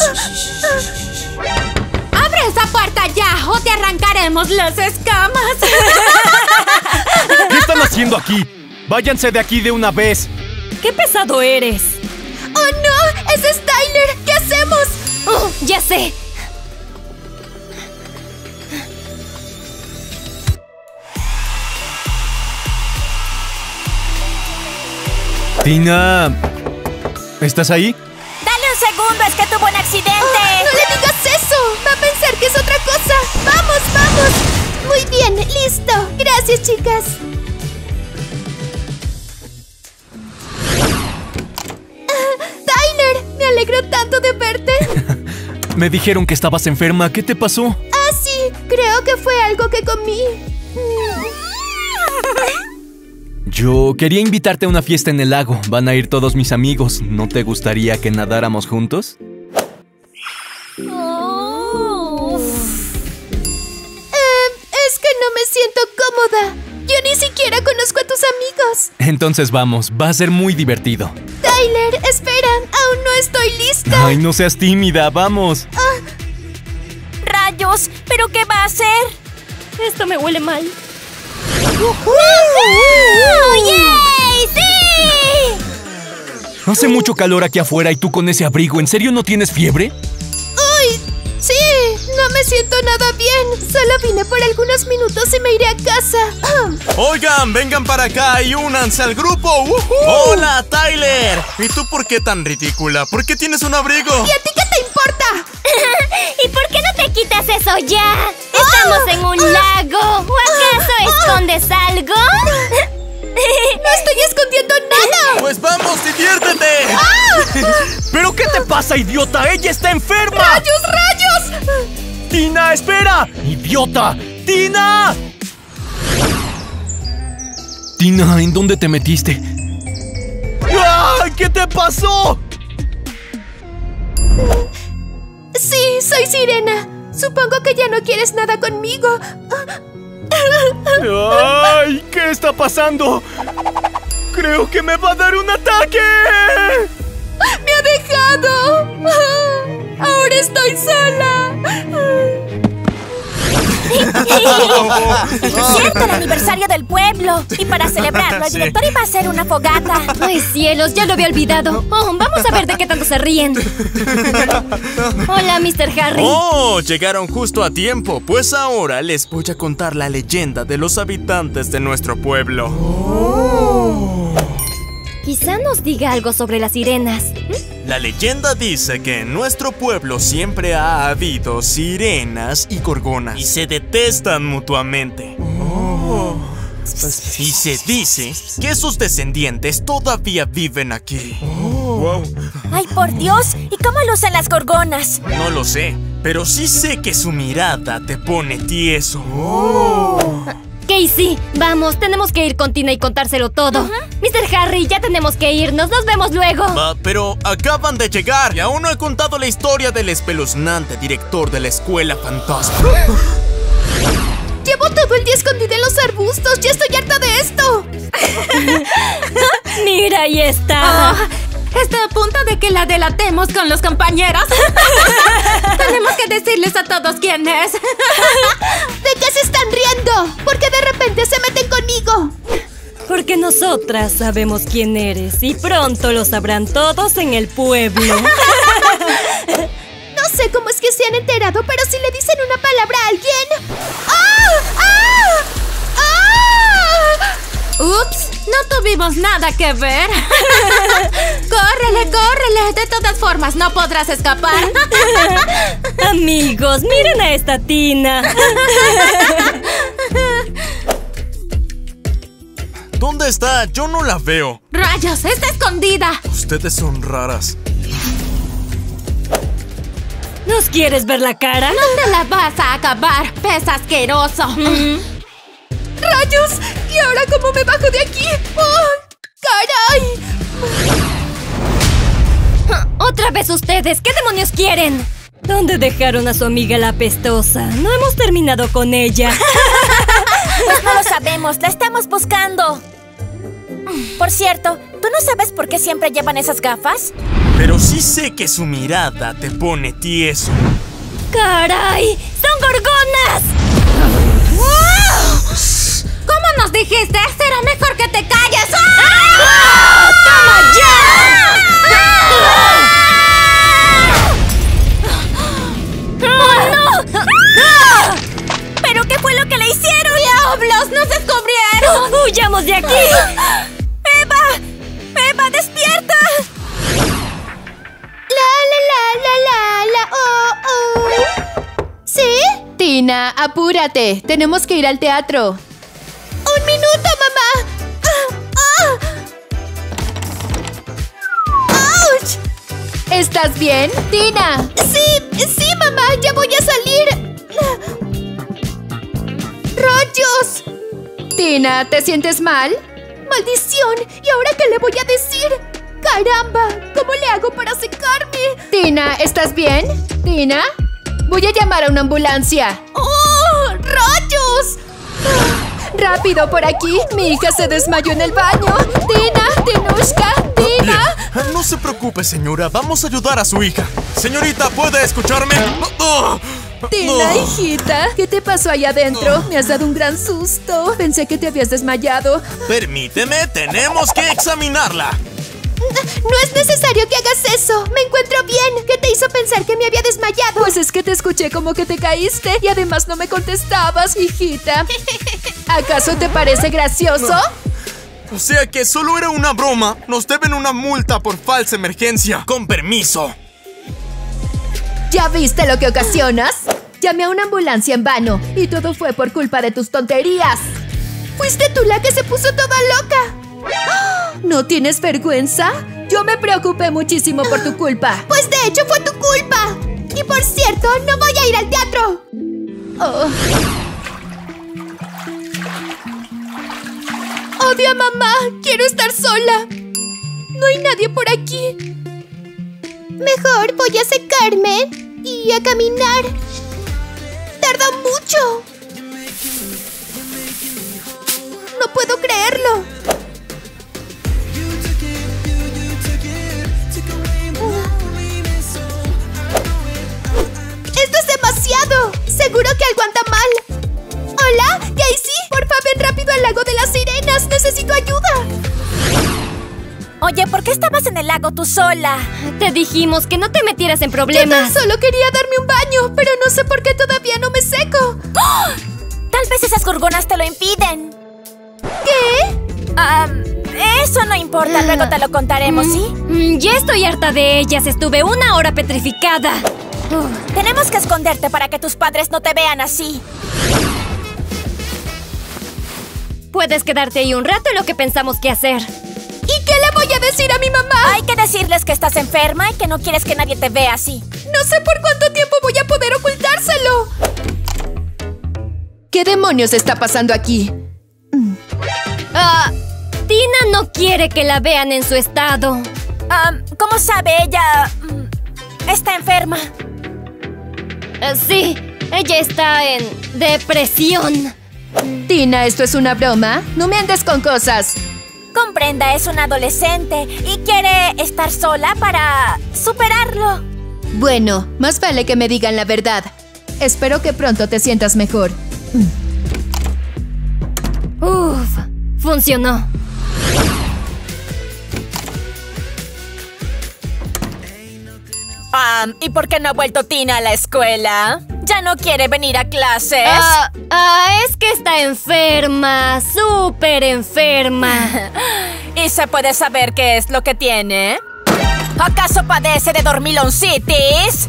¡Abre esa puerta ya o te arrancaremos las escamas! ¿Qué están haciendo aquí? Váyanse de aquí de una vez. ¡Qué pesado eres! ¡Oh no! ¡Ese es Tyler! ¿Qué hacemos? ¡Oh, ya sé! Tina, ¿estás ahí? ¡Dale un segundo! ¡Es que tuvo un accidente! Oh, ¡no le digas eso! ¡Va a pensar que es otra cosa! ¡Vamos, vamos! Muy bien, listo. Gracias, chicas. Uh, Tyler, me alegro tanto de verte. Me dijeron que estabas enferma. ¿Qué te pasó? Ah, sí. Creo que fue algo que comí. Yo quería invitarte a una fiesta en el lago. Van a ir todos mis amigos. ¿No te gustaría que nadáramos juntos? Oh. Eh, es que no me siento cómoda. Yo ni siquiera conozco a tus amigos. Entonces vamos, va a ser muy divertido. Tyler, espera, aún no estoy lista. Ay, no seas tímida, vamos. Ah. ¡Rayos! ¿Pero qué va a hacer? Esto me huele mal. ¡Oh, yay! ¡Sí! Hace mucho calor aquí afuera y tú con ese abrigo. ¿En serio no tienes fiebre? ¡Uy! Sí, no me siento nada bien. Solo vine por algunos minutos y me iré a casa. Oigan, vengan para acá y únanse al grupo. ¡Uh-huh! ¡Hola, Tyler! ¿Y tú por qué tan ridícula? ¿Por qué tienes un abrigo? ¿Y a ti qué te importa? ¿Y por qué no te quitas eso ya? ¡Estamos oh, en un oh, lago! ¿O acaso oh, escondes algo? ¡No estoy escondiendo nada! ¡Pues vamos, diviértete! ¡Ah! ¿Pero qué te pasa, idiota? ¡Ella está enferma! ¡Rayos, rayos! ¡Tina, espera! ¡Idiota! ¡Tina! Tina, ¿en dónde te metiste? ¡Ay! ¿Qué te pasó? Sí, soy Sirena. Supongo que ya no quieres nada conmigo. ¡Ay! ¿Qué está pasando? Creo que me va a dar un ataque. ¡Me ha dejado! ¡Ahora estoy sola! Es cierto, el aniversario del pueblo. Y para celebrarlo, el director iba a hacer una fogata. ¡Ay, cielos! Ya lo había olvidado. Oh, vamos a ver de qué tanto se ríen. Hola, mister Harry. Oh, llegaron justo a tiempo. Pues ahora les voy a contar la leyenda de los habitantes de nuestro pueblo. Oh. Quizá nos diga algo sobre las sirenas. ¿Mm? La leyenda dice que en nuestro pueblo siempre ha habido sirenas y gorgonas y se detestan mutuamente. Oh. Y se dice que sus descendientes todavía viven aquí. Oh. Wow. ¡Ay, por Dios! ¿Y cómo lucen las gorgonas? No lo sé, pero sí sé que su mirada te pone tieso. Oh. Casey, vamos, tenemos que ir con Tina y contárselo todo. Uh-huh. mister Harry, ya tenemos que irnos, nos vemos luego. Va, pero acaban de llegar y aún no he contado la historia del espeluznante director de la escuela fantasma. Llevo todo el día escondida en los arbustos, ya estoy harta de esto. Mira, ahí está. Oh, Está a punto de que la delatemos con los compañeros. Tenemos que decirles a todos quién es. ¿De qué se están riendo? ¿Por qué de repente se meten conmigo? Porque nosotras sabemos quién eres y pronto lo sabrán todos en el pueblo. No sé cómo es que se han enterado, pero si le dicen una palabra a alguien... ¡Ah! ¡Ah! ¡Ah! Ups, no tuvimos nada que ver. Córrele, córrele. De todas formas, no podrás escapar. Amigos, miren a esta Tina. ¿Dónde está? Yo no la veo. Rayos, está escondida. Ustedes son raras. ¿Nos quieres ver la cara? No te la vas a acabar, pez asqueroso. Mm. ¡Rayos! ¿Y ahora cómo me bajo de aquí? ¡Oh! ¡Caray! ¡Otra vez ustedes! ¿Qué demonios quieren? ¿Dónde dejaron a su amiga la apestosa? No hemos terminado con ella. Pues no lo sabemos, la estamos buscando. Por cierto, ¿tú no sabes por qué siempre llevan esas gafas? Pero sí sé que su mirada te pone tieso. ¡Caray! ¡Son gorgonas! ¡Wow! ¿Cómo nos dijiste? Será mejor que te calles. ¡Ah! ¡Toma ya! ¡Oh, no! ¡Ah! ¿Pero qué fue lo que le hicieron? ¡Diablos! ¡Nos descubrieron! ¡Huyamos de aquí! ¡Eva! ¡Eva, despierta! La, la, la, la, la, la, oh, oh. ¿Sí? Tina, apúrate. Tenemos que ir al teatro. ¡Un minuto, mamá! ¡Ah! ¡Ah! ¡Auch! ¿Estás bien, Tina? Sí, sí, mamá, ya voy a salir. ¡Rollos! Tina, ¿te sientes mal? ¡Maldición! ¿Y ahora qué le voy a decir? ¡Caramba! ¿Cómo le hago para secarme? Tina, ¿estás bien? Tina, voy a llamar a una ambulancia. ¡Oh! ¡Rayos! ¡Rápido por aquí! Mi hija se desmayó en el baño. Tina, Tinushka, Tina. Bien, no se preocupe, señora. Vamos a ayudar a su hija. Señorita, ¿puede escucharme? ¡Oh! Tina, hijita, ¿qué te pasó allá adentro? Me has dado un gran susto. Pensé que te habías desmayado. Permíteme, tenemos que examinarla. No es necesario que hagas eso. Me encuentro bien. ¿Qué te hizo pensar que me había desmayado? Pues es que te escuché como que te caíste y además no me contestabas, hijita. ¿Acaso te parece gracioso? No. O sea que solo era una broma. Nos deben una multa por falsa emergencia. Con permiso. ¿Ya viste lo que ocasionas? Llamé a una ambulancia en vano y todo fue por culpa de tus tonterías. ¿Fuiste tú la que se puso toda loca? ¿No tienes vergüenza? Yo me preocupé muchísimo por tu culpa. Pues de hecho fue tu culpa. Y por cierto, no voy a ir al teatro. Oh. Odio a mamá. Quiero estar sola. No hay nadie por aquí. Mejor voy a secarme y a caminar. Tarda mucho. No puedo creerlo. Esto es demasiado. Seguro que algo anda mal. Hola, Casey. Porfa, ven rápido al lago de las sirenas. Necesito ayuda. Oye, ¿por qué estabas en el lago tú sola? Te dijimos que no te metieras en Yo problemas. tan solo quería darme un baño, pero no sé por qué todavía no me seco. ¡Oh! Tal vez esas gorgonas te lo impiden. ¿Qué? Ah, eso no importa, luego te lo contaremos, ¿sí? Mm, ya estoy harta de ellas. Estuve una hora petrificada. Uh, tenemos que esconderte para que tus padres no te vean así. Puedes quedarte ahí un rato en lo que pensamos qué hacer. ¿Y qué le voy a decir a mi mamá? Hay que decirles que estás enferma y que no quieres que nadie te vea así. No sé por cuánto tiempo voy a poder ocultárselo. ¿Qué demonios está pasando aquí? Ah, Tina no quiere que la vean en su estado. Um, ¿Cómo sabe? Ella... um, está enferma. Uh, sí, ella está en depresión. Tina, ¿esto es una broma? No me andes con cosas. Comprenda, es una adolescente y quiere estar sola para superarlo. Bueno, más vale que me digan la verdad. Espero que pronto te sientas mejor. Uf, funcionó. Um, ¿Y por qué no ha vuelto Tina a la escuela? ¿Ya no quiere venir a clases? Ah, ah, es que está enferma, súper enferma. ¿Y se puede saber qué es lo que tiene? ¿Acaso padece de dormiloncitis?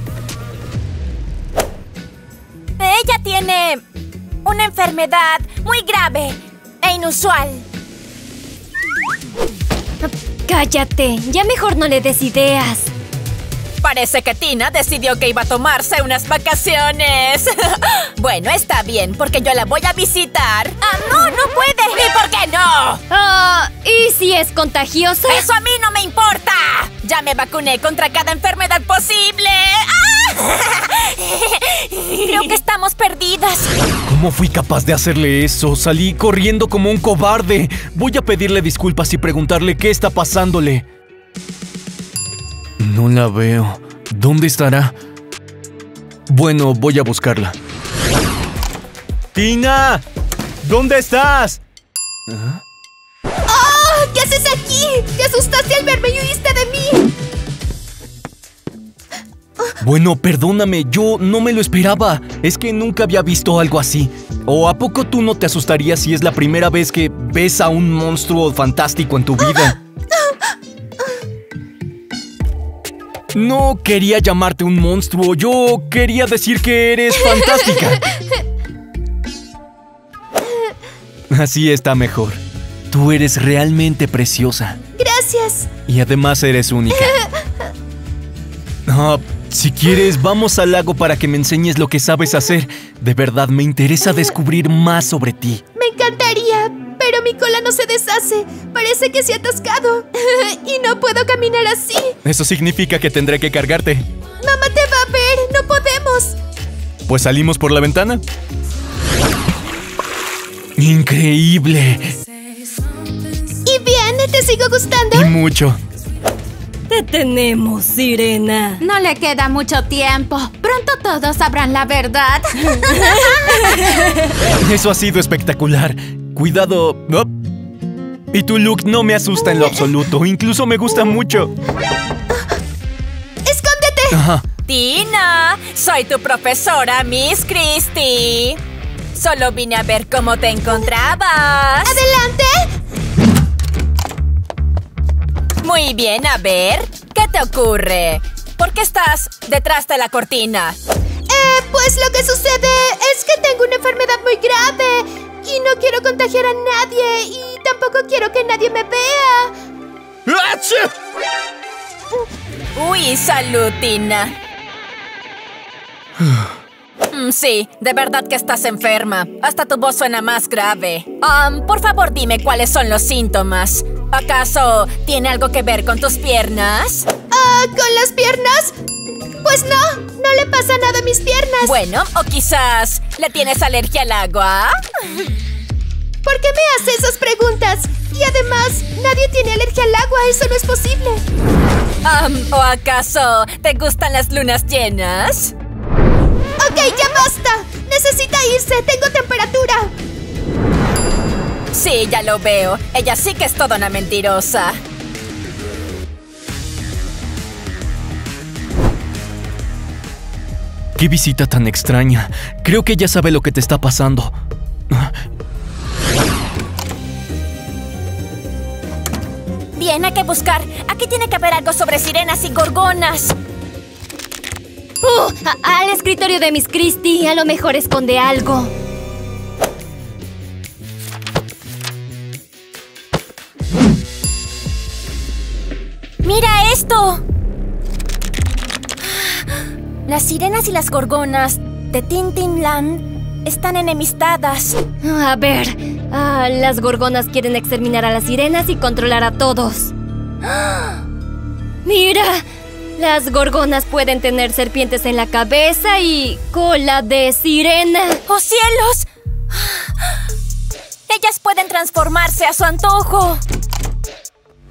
Ella tiene una enfermedad muy grave e inusual. Cállate, ya mejor no le des ideas. Parece que Tina decidió que iba a tomarse unas vacaciones. Bueno, está bien, porque yo la voy a visitar. ¡Ah, no, no puede! ¿Y por qué no? Ah, ¿y si es contagiosa? ¡Eso a mí no me importa! Ya me vacuné contra cada enfermedad posible. ¡Ah! Creo que estamos perdidas. ¿Cómo fui capaz de hacerle eso? Salí corriendo como un cobarde. Voy a pedirle disculpas y preguntarle qué está pasándole. No la veo. ¿Dónde estará? Bueno, voy a buscarla. ¡Tina! ¿Dónde estás? ¿Ah? ¡Oh! ¿Qué haces aquí? ¡Te asustaste al verme y huiste de mí! Bueno, perdóname, yo no me lo esperaba. Es que nunca había visto algo así. ¿O a poco tú no te asustarías si es la primera vez que ves a un monstruo fantástico en tu vida? No quería llamarte un monstruo, yo quería decir que eres fantástica. Así está mejor. Tú eres realmente preciosa. Gracias. Y además eres única. Ah, si quieres, vamos al lago para que me enseñes lo que sabes hacer. De verdad, me interesa descubrir más sobre ti. Me encantaría, pero mi cola no se deshace. Parece que se ha atascado. Y no puedo caminar así. Eso significa que tendré que cargarte. Mamá te va a ver, no podemos. Pues salimos por la ventana. ¡Increíble! ¿Y bien? ¿Te sigo gustando? Y mucho. Te tenemos, Sirena. No le queda mucho tiempo. Pronto todos sabrán la verdad. Eso ha sido espectacular. Cuidado. Oh. Y tu look no me asusta en lo absoluto. Incluso me gusta mucho. ¡Escóndete! Ajá. Tina, soy tu profesora, Miss Christie. Solo vine a ver cómo te encontrabas. ¡Adelante! Muy bien, a ver, ¿qué te ocurre? ¿Por qué estás detrás de la cortina? Eh, pues lo que sucede es que tengo una enfermedad muy grave y no quiero contagiar a nadie y tampoco quiero que nadie me vea. Uy, salud, Tina. Mm, sí, de verdad que estás enferma. Hasta tu voz suena más grave. Um, por favor, dime cuáles son los síntomas. ¿Acaso tiene algo que ver con tus piernas? Ah, ¿con las piernas? Pues no, no le pasa nada a mis piernas. Bueno, o quizás le tienes alergia al agua. ¿Por qué me hace esas preguntas? Y además, nadie tiene alergia al agua, eso no es posible. Um, ¿O acaso te gustan las lunas llenas? Ok, ya basta. Necesita irse, tengo temperatura. Sí, ya lo veo. Ella sí que es toda una mentirosa. ¡Qué visita tan extraña! Creo que ella sabe lo que te está pasando. Bien, hay que buscar. Aquí tiene que haber algo sobre sirenas y gorgonas. Uh, a- al escritorio de Miss Christie. A lo mejor esconde algo. ¡Mira esto! Las sirenas y las gorgonas de Tintinland están enemistadas. A ver, ah, las gorgonas quieren exterminar a las sirenas y controlar a todos. ¡Ah! ¡Mira! Las gorgonas pueden tener serpientes en la cabeza y cola de sirena. ¡Oh, cielos! Ellas pueden transformarse a su antojo.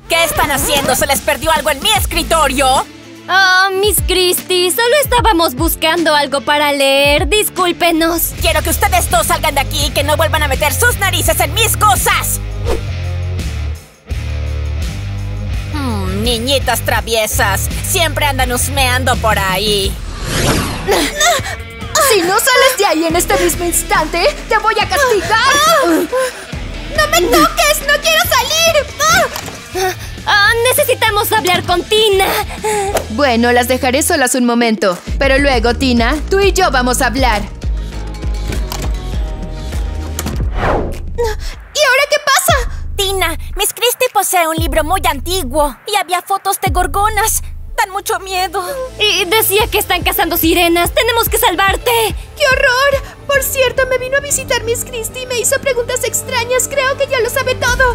¿Qué están haciendo? ¿Se les perdió algo en mi escritorio? Oh, Miss Christie, solo estábamos buscando algo para leer. Discúlpenos. Quiero que ustedes dos salgan de aquí y que no vuelvan a meter sus narices en mis cosas. Hmm, niñitas traviesas. Siempre andan husmeando por ahí. Si no sales de ahí en este mismo instante, te voy a castigar. ¡No me toques! ¡No quiero salir! Ah, necesitamos hablar con Tina. Bueno, las dejaré solas un momento. Pero luego, Tina, tú y yo vamos a hablar. ¿Y ahora qué pasa? Tina, Miss Christie posee un libro muy antiguo y había fotos de gorgonas. Dan mucho miedo. Y decía que están cazando sirenas. Tenemos que salvarte. ¡Qué horror! Por cierto, me vino a visitar Miss Christie y me hizo preguntas extrañas. Creo que ya lo sabe todo.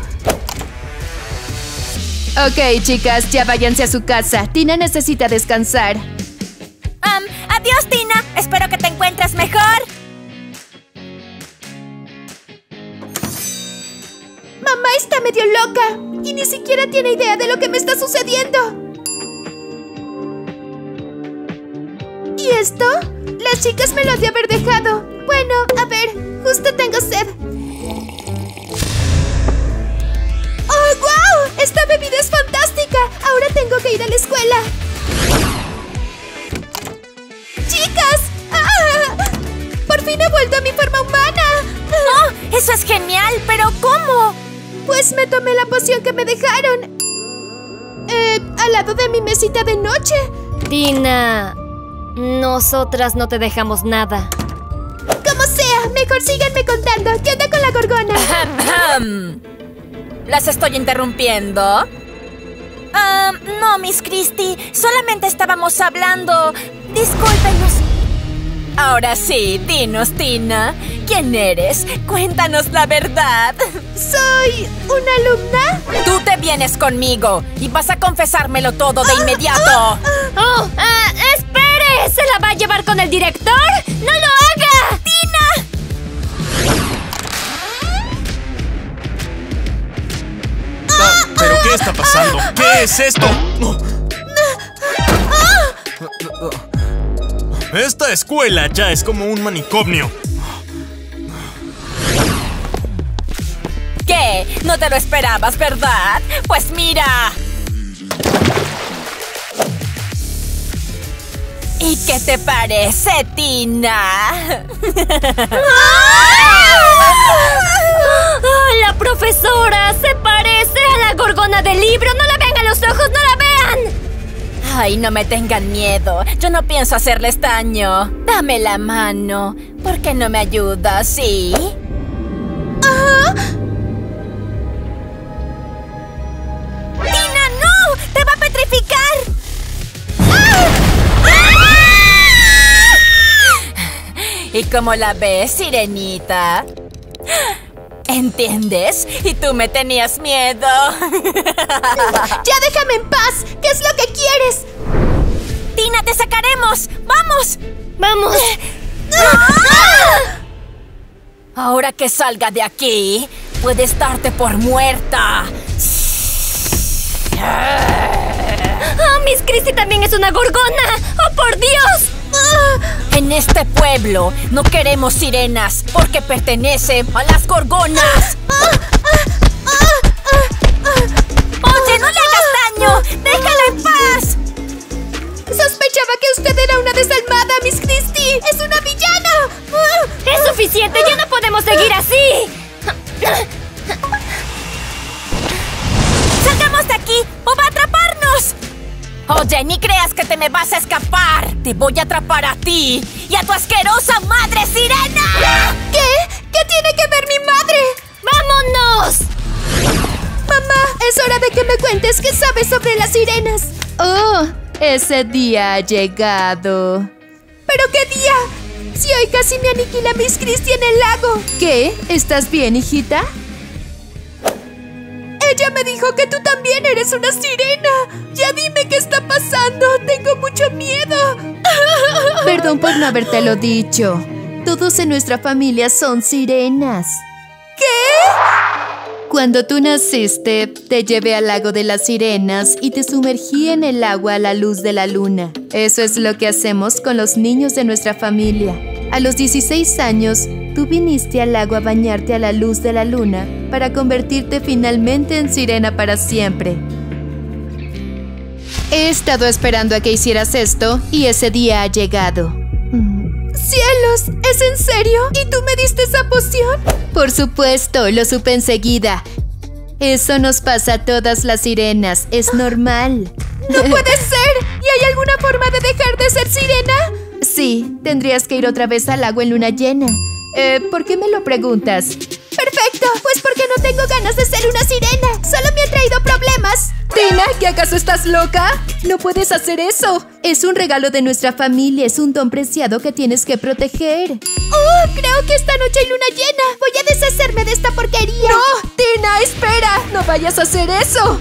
Ok, chicas, ya váyanse a su casa. Tina necesita descansar. Um, adiós, Tina. Espero que te encuentres mejor. Mamá está medio loca y ni siquiera tiene idea de lo que me está sucediendo. ¿Y esto? Las chicas me lo han de haber dejado. Bueno, a ver, justo tengo sed. ¡Oh, wow! ¡Esta bebida es fantástica! Ahora tengo que ir a la escuela. ¡Chicas! ¡Ah! ¡Por fin he vuelto a mi forma humana! ¡Oh! ¡Eso es genial! ¿Pero cómo? Pues me tomé la poción que me dejaron. Eh, al lado de mi mesita de noche. Tina, nosotras no te dejamos nada. Como sea, mejor síganme contando. ¿Qué onda con la gorgona? ¿Las estoy interrumpiendo? Um, no, Miss Christie. Solamente estábamos hablando. Discúlpenos. Ahora sí, dinos, Tina. ¿Quién eres? Cuéntanos la verdad. ¿Soy una alumna? Tú te vienes conmigo y vas a confesármelo todo de inmediato. ¡Oh! Ah, ¡espere! ¿Se la va a llevar con el director? ¡No lo haga! ¡Tina! Ah, ¿pero qué está pasando? ¿Qué es esto? Esta escuela ya es como un manicomio. ¿Qué? No te lo esperabas, ¿verdad? Pues mira. ¿Y qué te parece, Tina? ¡Oh, la profesora! ¡Se parece a la gorgona del libro! ¡No la vean a los ojos! ¡No la vean! Ay, no me tengan miedo. Yo no pienso hacerles daño. Dame la mano. ¿Por qué no me ayudas, sí? Ajá. ¡Tina, no! ¡Te va a petrificar! ¿Y cómo la ves, sirenita? ¿Entiendes? Y tú me tenías miedo. ¡Ya déjame en paz! ¿Qué es lo que quieres? ¡Tina, te sacaremos! ¡Vamos! ¡Vamos! Ahora que salga de aquí, puedes darte por muerta. ¡Oh, Miss Christie también es una gorgona! ¡Oh, por Dios! En este pueblo no queremos sirenas porque pertenece a las gorgonas. ¡Oye, no le hagas daño! ¡Déjala en paz! Sospechaba que usted era una desalmada, Miss Christie. ¡Es una villana! ¡Es suficiente! ¡Ya no podemos seguir así! ¡Salgamos de aquí o va a atraparnos! Oye, ni creas que te me vas a escapar. Te voy a atrapar a ti y a tu asquerosa madre sirena. ¿Qué? ¿Qué tiene que ver mi madre? ¡Vámonos! Mamá, es hora de que me cuentes qué sabes sobre las sirenas. Oh, ese día ha llegado. ¿Pero qué día? Si hoy casi me aniquila Miss Christie en el lago. ¿Qué? ¿Estás bien, hijita? Ella me dijo que tú también eres una sirena. Ya dime qué está pasando. Tengo mucho miedo. Perdón por no habértelo dicho. Todos en nuestra familia son sirenas. ¿Qué? Cuando tú naciste, te llevé al lago de las sirenas y te sumergí en el agua a la luz de la luna. Eso es lo que hacemos con los niños de nuestra familia. A los dieciséis años, tú viniste al lago a bañarte a la luz de la luna para convertirte finalmente en sirena para siempre. He estado esperando a que hicieras esto y ese día ha llegado. ¡Cielos! ¿Es en serio? ¿Y tú me diste esa poción? Por supuesto, lo supe enseguida. Eso nos pasa a todas las sirenas, es normal. ¡No puede ser! ¿Y hay alguna forma de dejar de ser sirena? Sí, tendrías que ir otra vez al agua en luna llena. Eh, ¿por qué me lo preguntas? ¡Perfecto! Pues porque no tengo ganas de ser una sirena. Solo me ha traído problemas. Tina, ¿qué acaso estás loca? No puedes hacer eso. Es un regalo de nuestra familia. Es un don preciado que tienes que proteger. ¡Oh! Creo que esta noche hay luna llena. Voy a deshacerme de esta porquería. ¡No! Tina, espera. No vayas a hacer eso.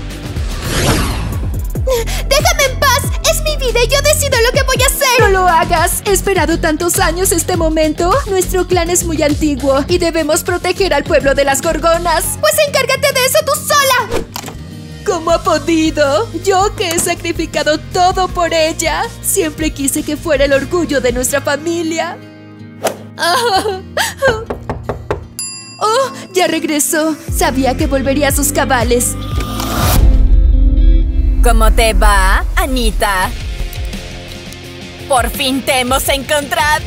¡Déjame en paz! ¡Es mi vida y yo decido lo que voy a hacer! ¡No lo hagas! He esperado tantos años este momento. Nuestro clan es muy antiguo y debemos proteger al pueblo de las gorgonas. ¡Pues encárgate de eso tú sola! ¿Cómo ha podido? Yo que he sacrificado todo por ella. Siempre quise que fuera el orgullo de nuestra familia. ¡Oh! Ya regresó. Sabía que volvería a sus cabales. ¿Cómo te va, Anita? Por fin te hemos encontrado.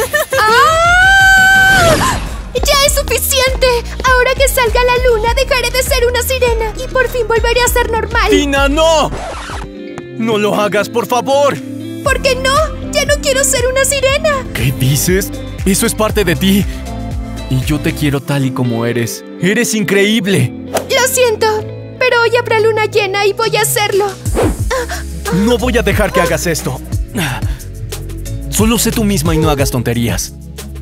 ¡Ah! ¡Ya es suficiente! Ahora que salga la luna, dejaré de ser una sirena y por fin volveré a ser normal. ¡Tina, no! ¡No lo hagas, por favor! ¿Por qué no? ¡Ya no quiero ser una sirena! ¿Qué dices? Eso es parte de ti. Y yo te quiero tal y como eres. ¡Eres increíble! Lo siento, pero hoy habrá luna llena y voy a hacerlo. No voy a dejar que hagas esto. Solo sé tú misma y no hagas tonterías.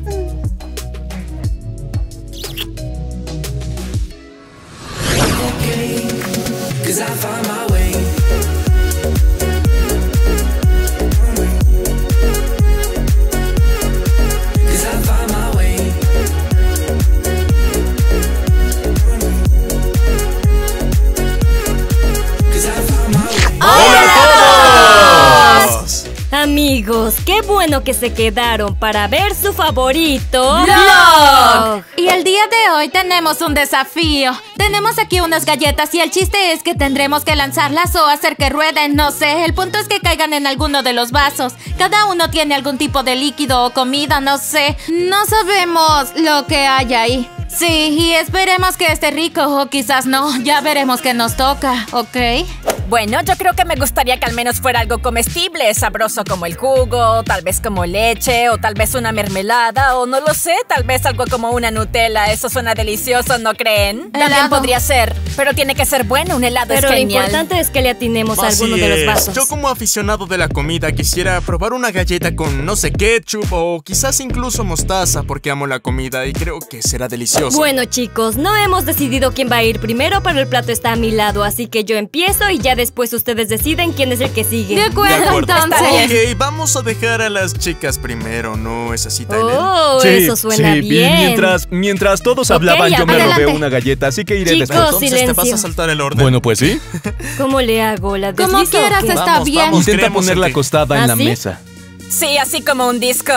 Amigos, qué bueno que se quedaron para ver su favorito ¡Vlog! Y el día de hoy tenemos un desafío. Tenemos aquí unas galletas y el chiste es que tendremos que lanzarlas o hacer que rueden, no sé. El punto es que caigan en alguno de los vasos. Cada uno tiene algún tipo de líquido o comida, no sé. No sabemos lo que hay ahí. Sí, y esperemos que esté rico o quizás no. Ya veremos qué nos toca, ¿ok? Bueno, yo creo que me gustaría que al menos fuera algo comestible, sabroso como el jugo, tal vez como leche, o tal vez una mermelada, o no lo sé, tal vez algo como una Nutella. Eso suena delicioso, ¿no creen? También Helado. podría ser, pero tiene que ser bueno, un helado Pero es lo genial. importante es que le atinemos a Así alguno de los es. vasos. Yo como aficionado de la comida quisiera probar una galleta con, no sé, ketchup o quizás incluso mostaza porque amo la comida y creo que será delicioso. Bueno, chicos, no hemos decidido quién va a ir primero, pero el plato está a mi lado, así que yo empiezo y ya después ustedes deciden quién es el que sigue. De acuerdo, De acuerdo. entonces. Ok, vamos a dejar a las chicas primero, ¿no es así, Tyler? Oh, Sí, eso suena sí, bien. Mientras, mientras todos Ok, hablaban, yo me adelante. robé una galleta, así que iré Chicos, después. Entonces te vas silencio. a saltar el orden. Bueno, pues sí. ¿Cómo le hago? ¿La Como deslizo o quieras, qué? está Vamos, bien. vamos. Intenta Queremos ponerla el que- acostada ¿Ah, en la sí? mesa. Sí, así como un disco.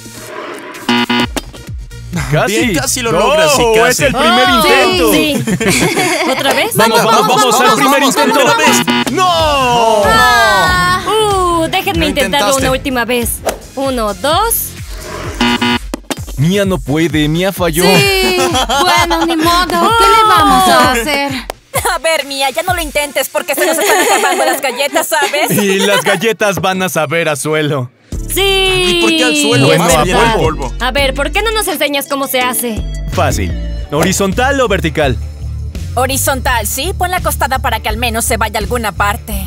Casi. Bien, casi lo logras, sí, ¡Oh, casi. es el primer Oh, intento! Sí. ¿Otra vez? Vamos, vamos, vamos, al primer vamos, intento. vamos, vamos. ¡No! Ah, Uh, déjenme Lo intentarlo intentaste. una última vez. Uno, dos. Mía no puede, Mía falló. sí. Bueno, ni modo. ¿Qué le vamos a hacer? A ver, Mía, ya no lo intentes porque se nos están acabando las galletas, ¿sabes? Y las galletas van a saber a suelo. Sí. ¿Y por qué al suelo? Bueno, Más a bien al polvo. polvo. A ver, ¿por qué no nos enseñas cómo se hace? Fácil. ¿Horizontal o vertical? Horizontal, ¿sí? Ponla acostada para que al menos se vaya a alguna parte.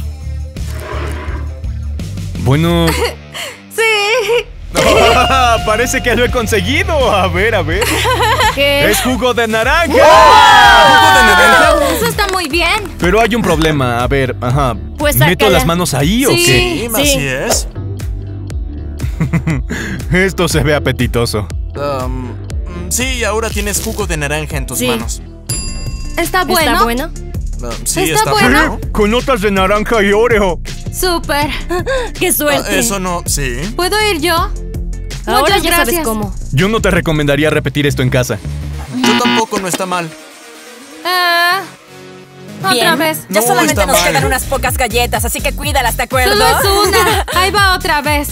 Bueno, Sí. parece que lo he conseguido. A ver, a ver. ¿Qué? Es jugo de naranja. ¿Jugo de naranja? Eso está muy bien. Pero hay un problema. A ver, ajá. Pues ¿Meto sácala. las manos ahí o Sí. qué? Sí, así es. Esto se ve apetitoso. Um, mm, sí, ahora tienes jugo de naranja en tus Sí. manos. ¿Está bueno? ¿Está bueno? Uh, sí, ¿Está está, bueno? bueno. Con notas de naranja y Oreo. Súper. ¡Qué Ah, suerte! eso no, sí. ¿Puedo ir yo? Ahora Muchas ya gracias. sabes cómo. Yo no te recomendaría repetir esto en casa. Yo tampoco, no está mal. Ah, otra Bien. vez. Ya No, solamente está nos mal. quedan unas pocas galletas, así que cuídalas, ¿de acuerdo? Solo es una. Ahí va otra vez.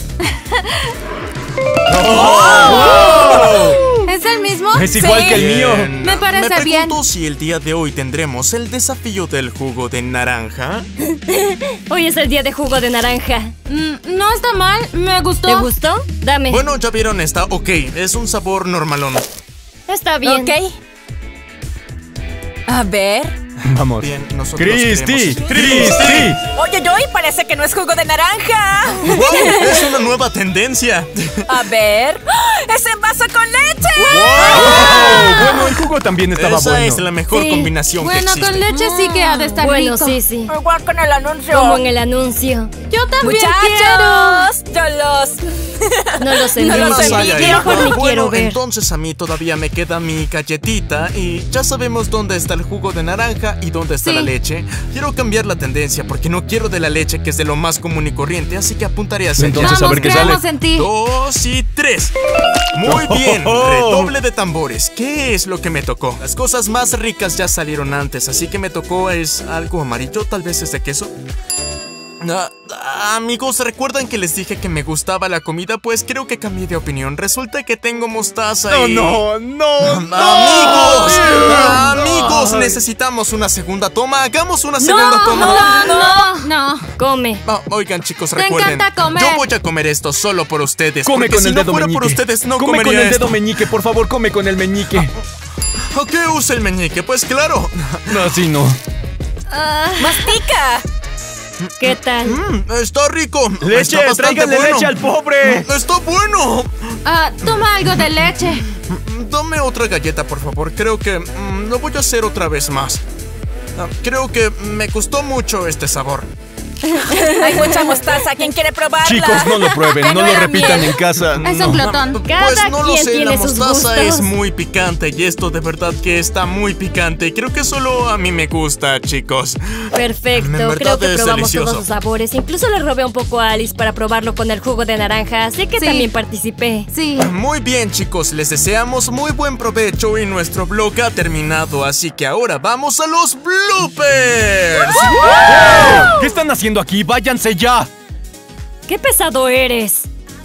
¿Es el mismo? Es igual Sí. que el mío. Bien. Me parece Me bien. pregunto si el día de hoy tendremos el desafío del jugo de naranja. Hoy es el día de jugo de naranja. Mm, no está mal. Me gustó. ¿Te gustó? Dame. Bueno, ya vieron, está ok. Es un sabor normalón. Está bien. Ok. A ver. Vamos. Bien, nosotros ¡Cristi! queremos- ¡Cristi! Oye, oye, parece que no es jugo de naranja. ¡Wow! Es una nueva tendencia. A ver. ¡Ah! ¡Es en vaso con leche! ¡Oh! Bueno, el jugo también estaba Esa bueno. es la mejor Sí. combinación que Bueno, existe. con leche sí que ha de estar Bueno, rico. sí, sí. Igual con el anuncio. Como en el anuncio. Yo también Muchachos, yo los... No lo sé. No lo ni sé, quiero. ni Vaya, quiero. Mejor ni bueno, quiero ver. entonces a mí todavía me queda mi galletita y ya sabemos dónde está el jugo de naranja y dónde está Sí. la leche. Quiero cambiar la tendencia porque no quiero de la leche, que es de lo más común y corriente, así que apuntaré hacia allá. Entonces, a Vamos, ver qué creemos sale. en ti. Dos y tres. Muy bien, redoble de tambores. ¿Qué es lo que me tocó? Las cosas más ricas ya salieron antes, así que me tocó es algo amarillo, tal vez es de queso. Ah, ah, amigos, ¿recuerdan que les dije que me gustaba la comida? Pues creo que cambié de opinión. Resulta que tengo mostaza No, y... no, no, no. Amigos, no. amigos, Ay. necesitamos una segunda toma. Hagamos una segunda toma. No, no, no. Come. Ah, oigan, chicos, Te recuerden, encanta comer. yo voy a comer esto solo por ustedes. Come porque con si el no dedo fuera meñique. por ustedes, no come con comería el dedo esto. meñique, por favor, come con el meñique. ¿A qué usa el meñique? Pues claro. No, así no. ¡Mastica! ¿Qué tal? Mm, está rico. Leche, está bastante tráiganle bueno. leche al pobre. Está bueno. Ah, toma algo de leche. Mm, Dame otra galleta, por favor. Creo que mm, lo voy a hacer otra vez más. Ah, creo que me gustó mucho este sabor. Hay mucha mostaza. ¿Quién quiere probarla? Chicos, no lo prueben, no lo era repitan miel. en casa. Es no. un glotón. Cada Pues no lo quien sé, tiene la sus mostaza gustos. es muy picante y esto de verdad que está muy picante. Y creo que solo a mí me gusta, chicos. Perfecto, En verdad creo que es probamos delicioso. todos los sabores. Incluso le robé un poco a Alice para probarlo con el jugo de naranja, así que Sí. también participé. Sí. Muy bien, chicos, les deseamos muy buen provecho y nuestro vlog ha terminado, así que ahora vamos a los bloopers. ¿Qué están haciendo aquí? ¡Váyanse ya! ¡Qué pesado eres!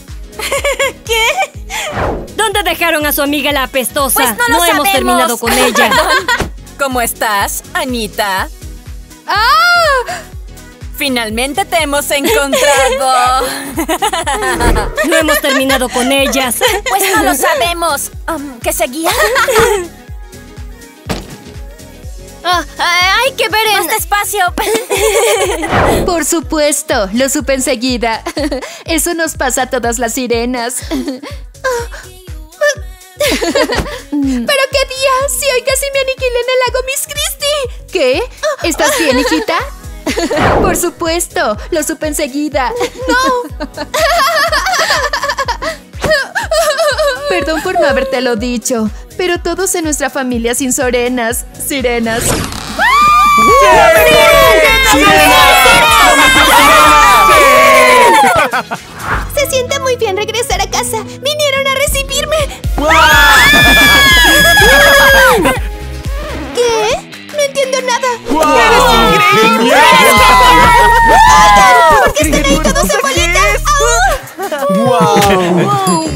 ¿Qué? ¿Dónde dejaron a su amiga la apestosa? Pues no lo hemos sabemos. terminado con ella. ¿Cómo estás, Anita? ¡Ah! Finalmente te hemos encontrado. No hemos terminado con ellas. Pues no lo sabemos. Um, ¿Qué seguía? Ah, ah, hay que ver en... Más despacio. Por supuesto, lo supe enseguida. Eso nos pasa a todas las sirenas. ¿Pero qué día? Si hoy casi me aniquilé en el lago Miss Christie. ¿Qué? ¿Estás bien, hijita? Por supuesto, lo supe enseguida. ¡No! Perdón por no habértelo dicho, pero todos en nuestra familia sin sorenas, sirenas. Se siente muy bien regresar a casa. Vinieron a recibirme. ¿Qué? No entiendo nada. Oigan, ¿por qué están ahí todos en bolita? ¡Wow!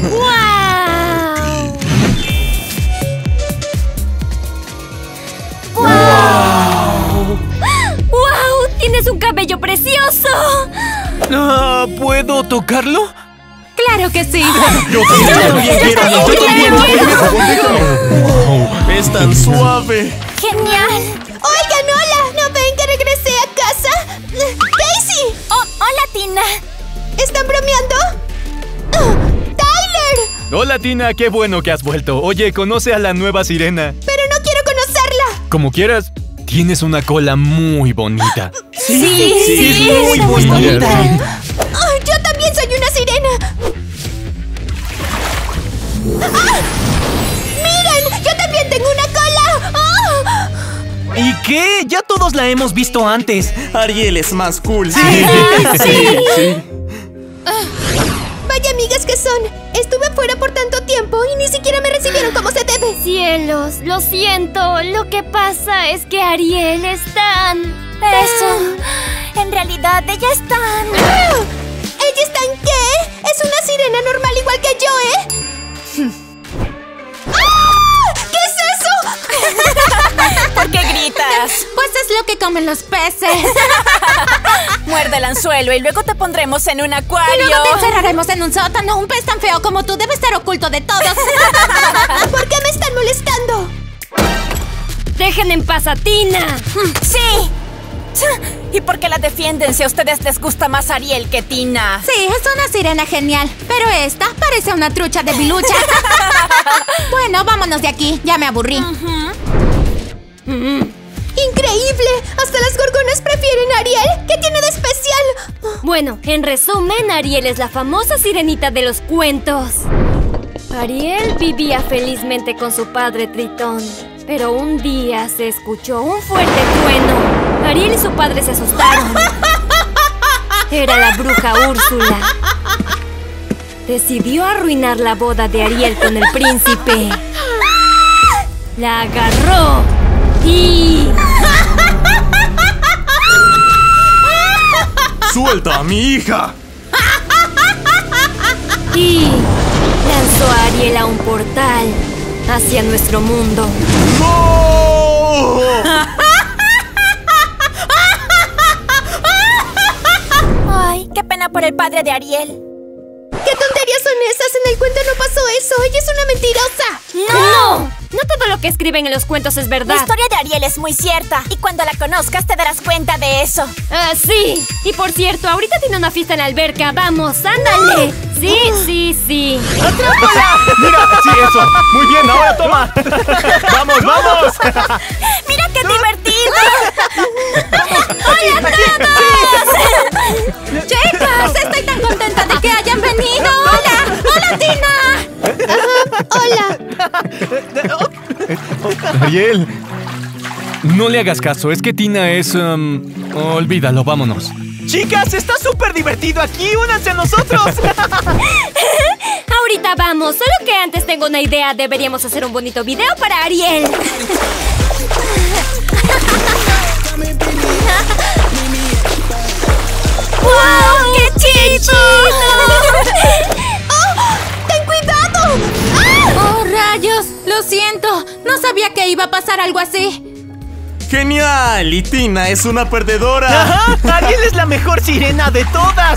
¡Wow! ¡Tienes un cabello precioso! Ah, ¿puedo tocarlo? ¡Claro que sí! Yo también quiero, yo también quiero. Wow, es tan suave. ¡Genial! Oigan, hola. ¿No ven que regresé a casa? ¡Daisy! Oh, hola, Tina. ¿Están bromeando? ¡Oh, ¡Tyler! Hola, Tina, qué bueno que has vuelto. Oye, conoce a la nueva sirena. Pero no quiero conocerla. Como quieras, tienes una cola muy bonita. Sí, Sí, es muy bonita. Oh, yo también soy una sirena. ¡Ah! ¡Miren! ¡Yo también tengo una cola! ¡Oh! qué? Ya todos la hemos visto antes. Ariel es más cool. Sí. Sí. Sí. Vaya amigas que son. Estuve fuera por tanto tiempo y ni siquiera me recibieron como se debe. Cielos, lo siento. Lo que pasa es que Ariel es tan... Eso. En realidad, ella es tan... ¡Ah! ¿Ella es tan qué? Es una sirena normal igual que yo, ¿eh? ¡Ah! ¿Qué es eso? ¿Por qué gritas? Pues es lo que comen los peces. Muerde el anzuelo y luego te pondremos en un acuario. Y luego te encerraremos en un sótano. Un pez tan feo como tú debe estar oculto de todos. ¿Por qué me están molestando? ¡Dejen en paz a Tina! ¡Sí! ¿Y por qué la defienden si a ustedes les gusta más Ariel que Tina? Sí, es una sirena genial. Pero esta parece una trucha de bilucha. Bueno, vámonos de aquí. Ya me aburrí. Uh-huh. Mm. ¡Increíble! ¡Hasta las gorgonas prefieren a Ariel! ¿Qué tiene de especial? Bueno, en resumen, Ariel es la famosa sirenita de los cuentos. Ariel vivía felizmente con su padre Tritón, pero un día se escuchó un fuerte trueno. Ariel y su padre se asustaron. Era la bruja Úrsula. Decidió arruinar la boda de Ariel con el príncipe. La agarró y... ¡Suelta a mi hija! Y lanzó a Ariel a un portal hacia nuestro mundo. ¡No! Ay, qué pena por el padre de Ariel. ¿Qué tonterías son esas? En el cuento no pasó eso. Ella es una mentirosa. ¡No! No todo lo que escriben en los cuentos es verdad. La historia de Ariel es muy cierta. Y cuando la conozcas te darás cuenta de eso. Ah, sí. Y por cierto, ahorita tiene una fiesta en la alberca. ¡Vamos, ándale! Sí, sí, sí. ¡Atrápala! Mira, sí, eso. Muy bien, ahora toma. ¡Vamos, vamos! ¡Mira qué divertido! ¡Hola a todos! ¡Chicas! Estoy tan contenta de que hayan venido. ¡Hola! ¡Hola, Tina! Hola. Ariel, no le hagas caso. Es que Tina es... Um, olvídalo, vámonos. Chicas, está súper divertido aquí. ¡Únanse a nosotros! Ahorita vamos. Solo que antes tengo una idea. Deberíamos hacer un bonito video para Ariel. ¡Wow! ¡Qué chido! ¡Oh! ¡Ten cuidado! ¡Ah! ¡Oh, rayos! Lo siento. No sabía que iba a pasar algo así. ¡Genial! Y Tina es una perdedora. ¡Ajá! ¡Ariel es la mejor sirena de todas!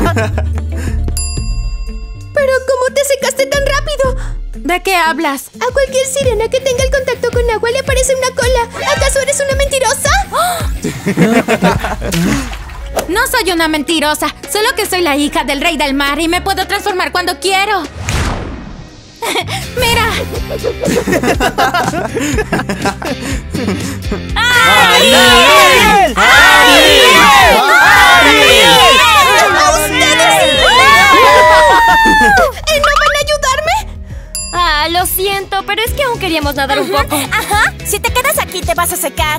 ¿Pero cómo te secaste tan rápido? ¿De qué hablas? A cualquier sirena que tenga el contacto con agua le aparece una cola. ¿Acaso eres una mentirosa? No soy una mentirosa. Solo que soy la hija del rey del mar y me puedo transformar cuando quiero. ¡Mira! ¡Ariel! ¡Ariel! ¡Ariel! ¡A ustedes! ¿Y no van a ayudarme? Ah, lo siento, pero es que aún queríamos nadar un poco. Ajá. Si te quedas aquí te vas a secar.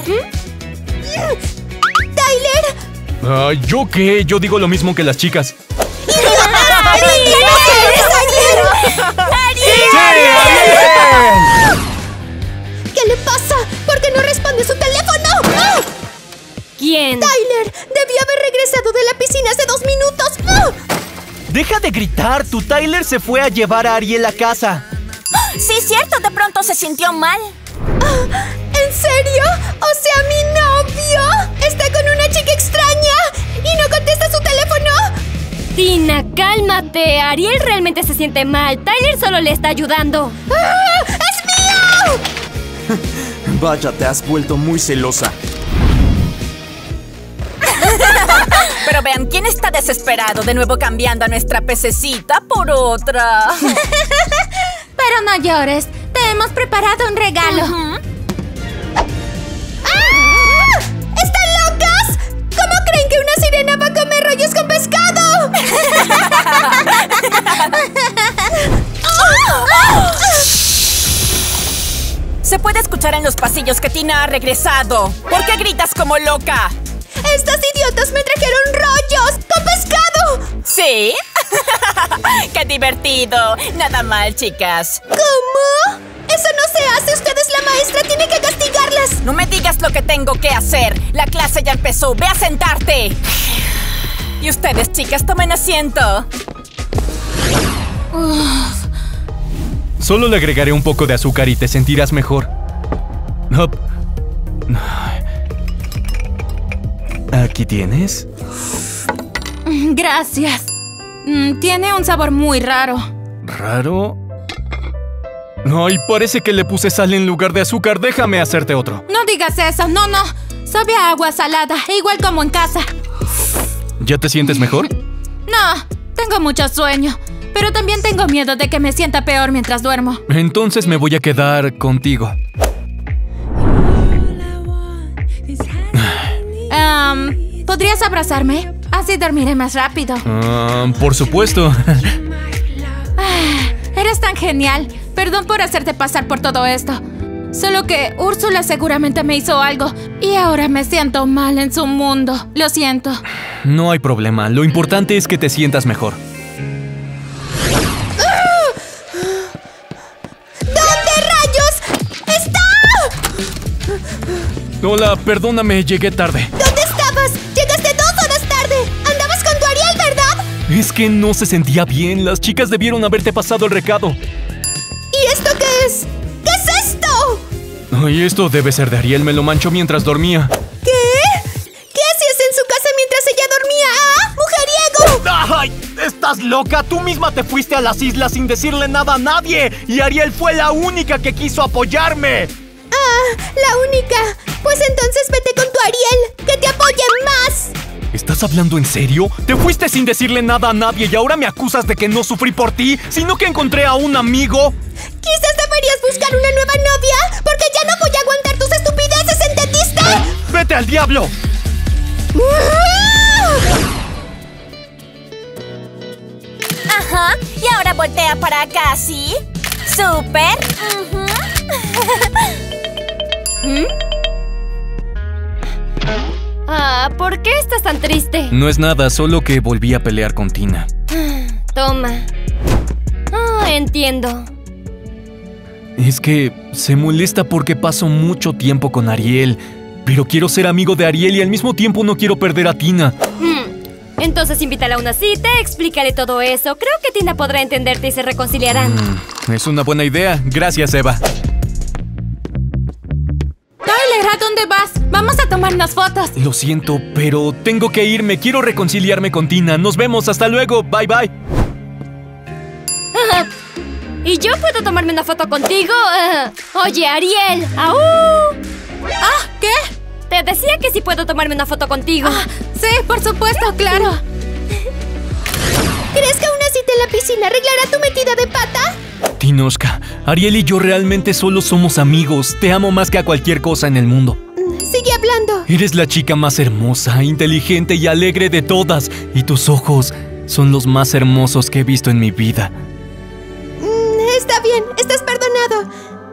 ¡Tyler! Ah, ¿yo qué? Yo digo lo mismo que las chicas. ¿Qué le pasa? ¿Por qué no responde su teléfono? ¡Ah! ¿Quién? Tyler, debió haber regresado de la piscina hace dos minutos. ¡Ah! Deja de gritar. Tu Tyler se fue a llevar a Ariel a casa. Sí, cierto. De pronto se sintió mal. Ah, ¿en serio? O sea, mi novio está con una chica extraña y no contesta su teléfono. Tina, cálmate. Ariel realmente se siente mal. Tyler solo le está ayudando. ¡Ah! ¡Es mío! Vaya, te has vuelto muy celosa. Pero vean, ¿quién está desesperado? De nuevo cambiando a nuestra pececita por otra. Pero no llores. Te hemos preparado un regalo. Uh-huh. ¡Ah! ¿Están locas? ¿Cómo creen que una sirena va a comer rollos con pescado? Se puede escuchar en los pasillos que Tina ha regresado. ¿Por qué gritas como loca? ¡Estos idiotas me trajeron rollos con pescado! ¿Sí? ¡Qué divertido! Nada mal, chicas. ¿Cómo? ¡Eso no se hace! ¡Usted es la maestra! ¡Tiene que castigarlas! No me digas lo que tengo que hacer. La clase ya empezó. ¡Ve a sentarte! Y ustedes, chicas, tomen asiento. Uf. Solo le agregaré un poco de azúcar y te sentirás mejor. Up. ¿Aquí tienes? Gracias. Mm, tiene un sabor muy raro. ¿Raro? Ay, parece que le puse sal en lugar de azúcar. Déjame hacerte otro. No digas eso, no, no. Sabe a agua salada, igual como en casa. ¿Ya te sientes mejor? No, tengo mucho sueño. Pero también tengo miedo de que me sienta peor mientras duermo. Entonces me voy a quedar contigo. Um, ¿Podrías abrazarme? Así dormiré más rápido. Uh, por supuesto. Ah, eres tan genial. Perdón por hacerte pasar por todo esto. Solo que Úrsula seguramente me hizo algo y ahora me siento mal en su mundo. Lo siento. No hay problema. Lo importante es que te sientas mejor. Hola, perdóname, llegué tarde. ¿Dónde estabas? Llegaste dos horas tarde. Andabas con tu Ariel, ¿verdad? Es que no se sentía bien. Las chicas debieron haberte pasado el recado. ¿Y esto qué es? ¿Qué es esto? Ay, esto debe ser de Ariel. Me lo manchó mientras dormía. ¿Qué? ¿Qué hacías en su casa mientras ella dormía? ¡Ah! ¡Mujeriego! ¡Ay! ¿Estás loca? Tú misma te fuiste a las islas sin decirle nada a nadie. Y Ariel fue la única que quiso apoyarme. ¡Ah! ¡La única! Pues entonces vete con tu Ariel, que te apoyen más. ¿Estás hablando en serio? Te fuiste sin decirle nada a nadie y ahora me acusas de que no sufrí por ti, sino que encontré a un amigo. Quizás deberías buscar una nueva novia, porque ya no voy a aguantar tus estupideces, ¿entendiste? ¡Vete al diablo! Ajá, y ahora voltea para acá, ¿sí? ¡Súper! Uh-huh. ¿Mm? Ah, ¿por qué estás tan triste? No es nada, solo que volví a pelear con Tina. Toma. Ah, entiendo. Es que se molesta porque paso mucho tiempo con Ariel, pero quiero ser amigo de Ariel y al mismo tiempo no quiero perder a Tina. Hmm. Entonces invítala a una cita, explícale todo eso. Creo que Tina podrá entenderte y se reconciliarán. Mm, es una buena idea. Gracias, Eva. Tyler, ¿a dónde vas? Vamos a tomarnos fotos. Lo siento, pero tengo que irme. Quiero reconciliarme con Tina. Nos vemos. Hasta luego. Bye, bye. ¿Y yo puedo tomarme una foto contigo? Uh, oye, Ariel. ¡Aú! ¿Ah, qué? Te decía que sí puedo tomarme una foto contigo. Ah, sí, por supuesto, claro. ¿Crees que una cita en la piscina arreglará tu metida de pata? Tinochka, Ariel y yo realmente solo somos amigos. Te amo más que a cualquier cosa en el mundo. Sigue hablando. Eres la chica más hermosa, inteligente y alegre de todas. Y tus ojos son los más hermosos que he visto en mi vida. Está bien, estás perdonado.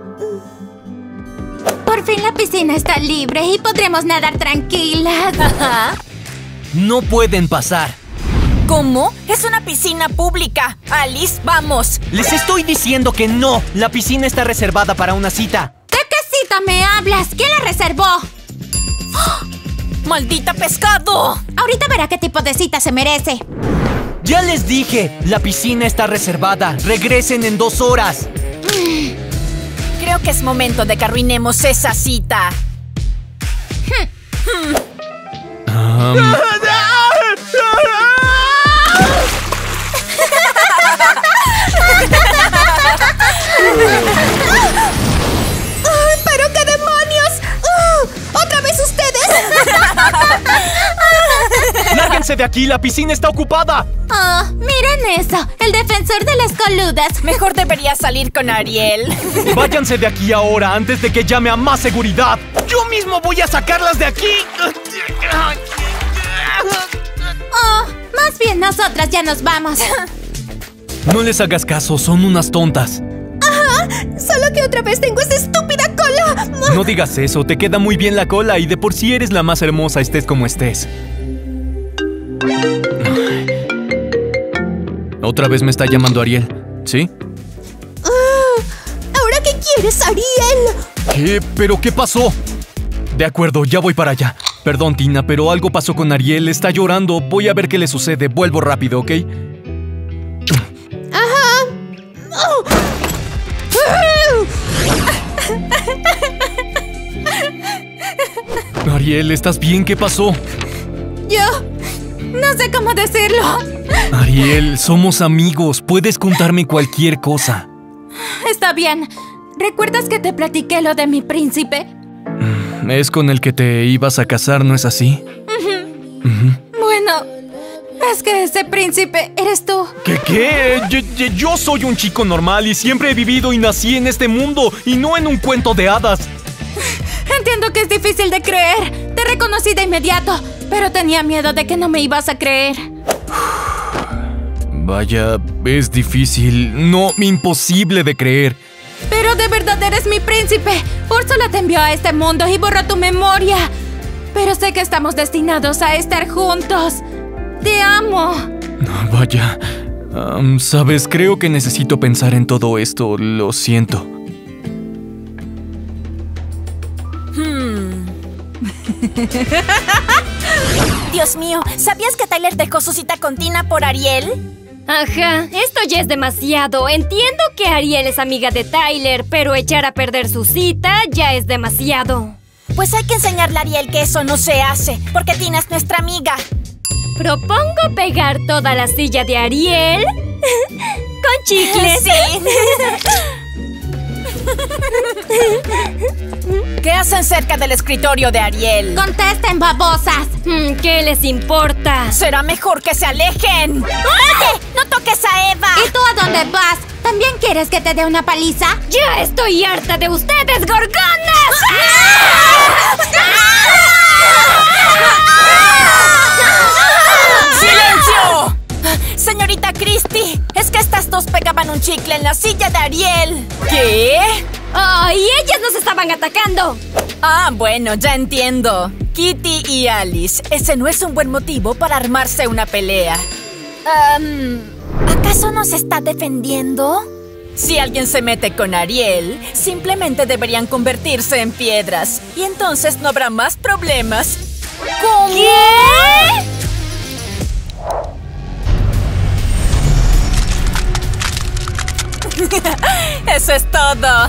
Por fin la piscina está libre y podremos nadar tranquilas. Ajá. No pueden pasar. ¿Cómo? Es una piscina pública. Alice, vamos. Les estoy diciendo que no. La piscina está reservada para una cita. ¿De qué cita me hablas? ¿Quién la reservó? ¡Oh! ¡Maldita pescado! Ahorita verá qué tipo de cita se merece. Ya les dije, la piscina está reservada. Regresen en dos horas. Creo que es momento de que arruinemos esa cita. Um... ¡Ay, pero qué demonios! ¡Uh! ¿Otra vez ustedes? ¡Lárguense de aquí! ¡La piscina está ocupada! Oh, miren eso. El defensor de las coludas. Mejor debería salir con Ariel. ¡Váyanse de aquí ahora antes de que llame a más seguridad! ¡Yo mismo voy a sacarlas de aquí! Oh, más bien nosotras ya nos vamos. No les hagas caso, son unas tontas. ¡Ajá! Solo que otra vez tengo esa estúpida cola. No digas eso, te queda muy bien la cola y de por sí eres la más hermosa, estés como estés. Otra vez me está llamando Ariel, ¿sí? Ah, ¿ahora qué quieres, Ariel? ¿Qué? ¿Pero qué pasó? De acuerdo, ya voy para allá. Perdón, Tina, pero algo pasó con Ariel. Está llorando. Voy a ver qué le sucede. Vuelvo rápido, ¿ok? Ajá. Oh. Ariel, ¿estás bien? ¿Qué pasó? Yo no sé cómo decirlo. Ariel, somos amigos. Puedes contarme cualquier cosa. Está bien. ¿Recuerdas que te platiqué lo de mi príncipe? Es con el que te ibas a casar, ¿no es así? Uh-huh. Uh-huh. Bueno, es que ese príncipe eres tú. ¿Qué qué? Yo, yo, yo soy un chico normal y siempre he vivido y nací en este mundo y no en un cuento de hadas. Entiendo que es difícil de creer. Te reconocí de inmediato, pero tenía miedo de que no me ibas a creer. Vaya, es difícil, no, imposible de creer. Pero de verdad eres mi príncipe. Úrsula te envió a este mundo y borró tu memoria. Pero sé que estamos destinados a estar juntos. Te amo. Vaya, um, sabes, creo que necesito pensar en todo esto. Lo siento. Hmm. Dios mío, ¿sabías que Tyler dejó su cita con Tina por Ariel? Ajá, esto ya es demasiado. Entiendo que Ariel es amiga de Tyler, pero echar a perder su cita ya es demasiado. Pues hay que enseñarle a Ariel que eso no se hace, porque Tina es nuestra amiga. Propongo pegar toda la silla de Ariel con chicles. Sí. ¿Qué hacen cerca del escritorio de Ariel? ¡Contesten, babosas! ¿Qué les importa? Será mejor que se alejen. ¡Oye! ¡No toques a Eva! ¿Y tú a dónde vas? ¿También quieres que te dé una paliza? ¡Ya estoy harta de ustedes, gorgonas! ¡Silencio! Señorita Christie, es que estas dos pegaban un chicle en la silla de Ariel. ¿Qué? ¡Oh, y ellas nos estaban atacando! Ah, bueno, ya entiendo. Kitty y Alice, ese no es un buen motivo para armarse una pelea. Um, ¿Acaso nos está defendiendo? Si alguien se mete con Ariel, simplemente deberían convertirse en piedras. Y entonces no habrá más problemas. ¿Cómo? ¿Qué? Eso es todo.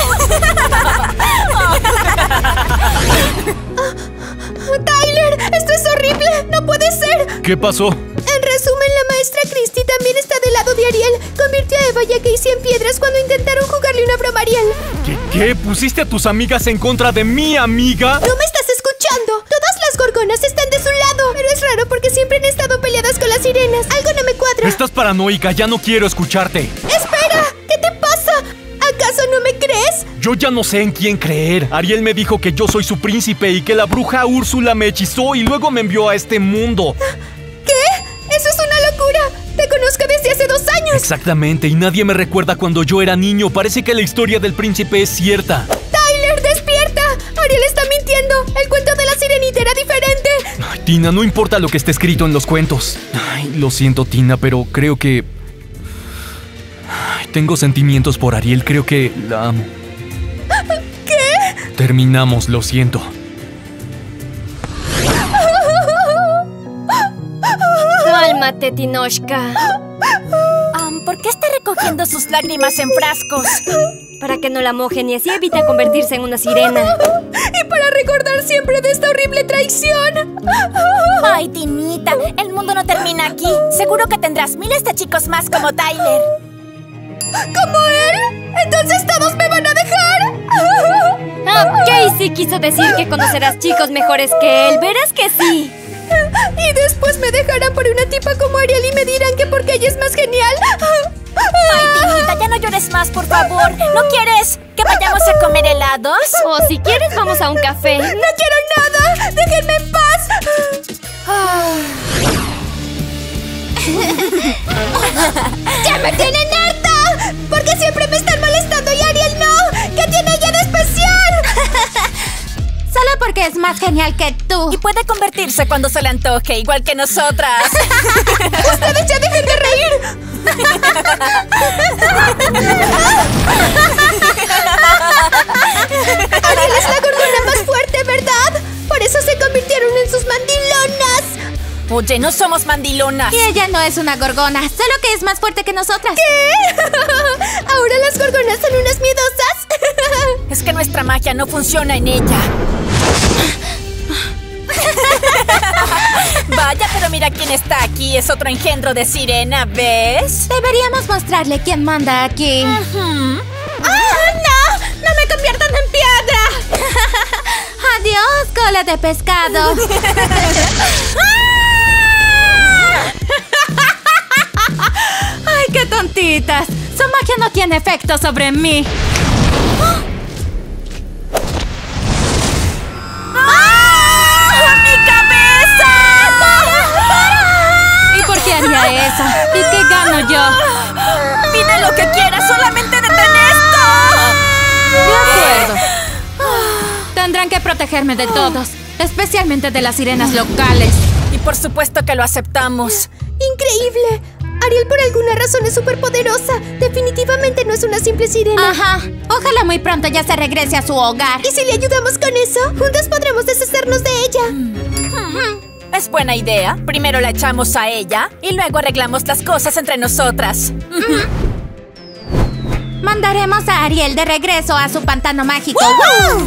¡Tyler! ¡Esto es horrible! ¡No puede ser! ¿Qué pasó? En resumen, la maestra Christie también está del lado de Ariel. Convirtió a Eva y a Casey en piedras cuando intentaron jugarle una broma a Ariel. ¿Qué? ¿Qué? ¿Pusiste a tus amigas en contra de mi amiga? ¿No me estás escuchando? Todas las gorgonas están de su lado. Pero es raro porque siempre han estado peleadas con las sirenas. Algo no me cuadra. Estás paranoica, ya no quiero escucharte. ¡Espera! ¿Qué te pasa? ¿Acaso no me crees? Yo ya no sé en quién creer. Ariel me dijo que yo soy su príncipe y que la bruja Úrsula me hechizó y luego me envió a este mundo. ¿Qué? ¡Eso es una locura! ¡Te conozco desde hace dos años! Exactamente, y nadie me recuerda cuando yo era niño. Parece que la historia del príncipe es cierta. ¡Tyler, despierta! Ariel está mintiendo. El cuento de la sirenita era diferente. Ay, Tina, no importa lo que esté escrito en los cuentos. Ay, lo siento, Tina, pero creo que... Ay, tengo sentimientos por Ariel. Creo que la amo. ¿Qué? Terminamos, lo siento. Cálmate, Tinochka. Um, ¿Por qué está recogiendo sus lágrimas en frascos? Para que no la mojen y así evita convertirse en una sirena. Y para recordar siempre de esta horrible traición. Ay, Tinita, el mundo no termina aquí. Seguro que tendrás miles de chicos más como Tyler. ¿Como él? ¿Entonces todos me van a dejar? Ah, Casey quiso decir que conocerás chicos mejores que él. Verás que sí. Y después me dejarán por una tipa como Ariel y me dirán que porque ella es más genial. Ay, Tinita, ya no llores más, por favor. ¿No quieres que vayamos a comer helados? O si quieres, vamos a un café. ¡No quiero nada! ¡Déjenme en paz! ¡Ya me tienen harta! Porque siempre me están molestando y porque es más genial que tú. Y puede convertirse cuando se le antoje, igual que nosotras. ¡Ustedes ya dejen de reír! Ariel es la gorgona más fuerte, ¿verdad? Por eso se convirtieron en sus mandilonas. Oye, no somos mandilonas. Y ella no es una gorgona, solo que es más fuerte que nosotras. ¿Qué? ¿Ahora las gorgonas son unas miedosas? Es que nuestra magia no funciona en ella. Vaya, pero mira quién está aquí. Es otro engendro de sirena, ¿ves? Deberíamos mostrarle quién manda aquí. Uh-huh. ¡Ah, no! ¡No me conviertan en piedra! ¡Adiós, cola de pescado! ¡Ay, qué tontitas! Su magia no tiene efecto sobre mí. ¡Ah! ¡Mi cabeza! ¿Y por qué haría eso? ¿Y qué gano yo? Pide lo que quieras, solamente detén esto. De acuerdo. Tendrán que protegerme de todos, especialmente de las sirenas locales. Y por supuesto que lo aceptamos. ¡Increíble! Ariel por alguna razón es súper poderosa. Definitivamente no es una simple sirena. Ajá. Ojalá muy pronto ya se regrese a su hogar. ¿Y si le ayudamos con eso? Juntas podremos deshacernos de ella. Hmm. Es buena idea. Primero la echamos a ella y luego arreglamos las cosas entre nosotras. Mandaremos a Ariel de regreso a su pantano mágico. ¡Wow!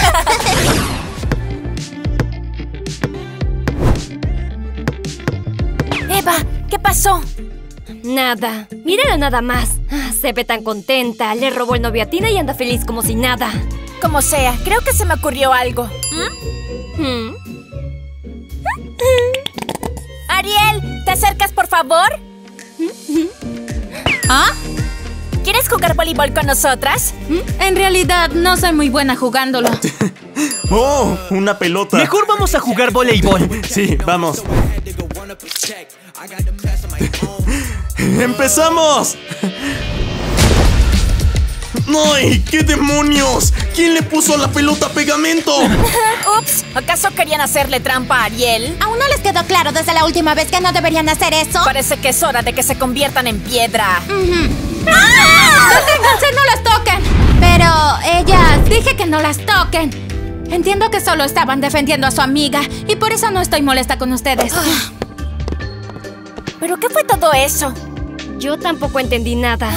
Eva, ¿qué pasó? Nada. Mírala nada más. Ah, se ve tan contenta. Le robó el novio a Tina y anda feliz como si nada. Como sea, creo que se me ocurrió algo. ¿Mm? ¿Mm? Ariel, ¿te acercas, por favor? ¿Ah? ¿Quieres jugar voleibol con nosotras? En realidad, no soy muy buena jugándolo. ¡Oh! ¡Una pelota! Mejor vamos a jugar voleibol. Sí, vamos. ¡Empezamos! ¡Ay! ¡Qué demonios! ¿Quién le puso a la pelota pegamento? Ups, ¿acaso querían hacerle trampa a Ariel? ¿Aún no les quedó claro desde la última vez que no deberían hacer eso? Parece que es hora de que se conviertan en piedra. Uh-huh. ¡Ah! ¡Deténganse! ¡No las toquen! Pero ellas... Dije que no las toquen. Entiendo que solo estaban defendiendo a su amiga y por eso no estoy molesta con ustedes. ¿Pero qué fue todo eso? Yo tampoco entendí nada.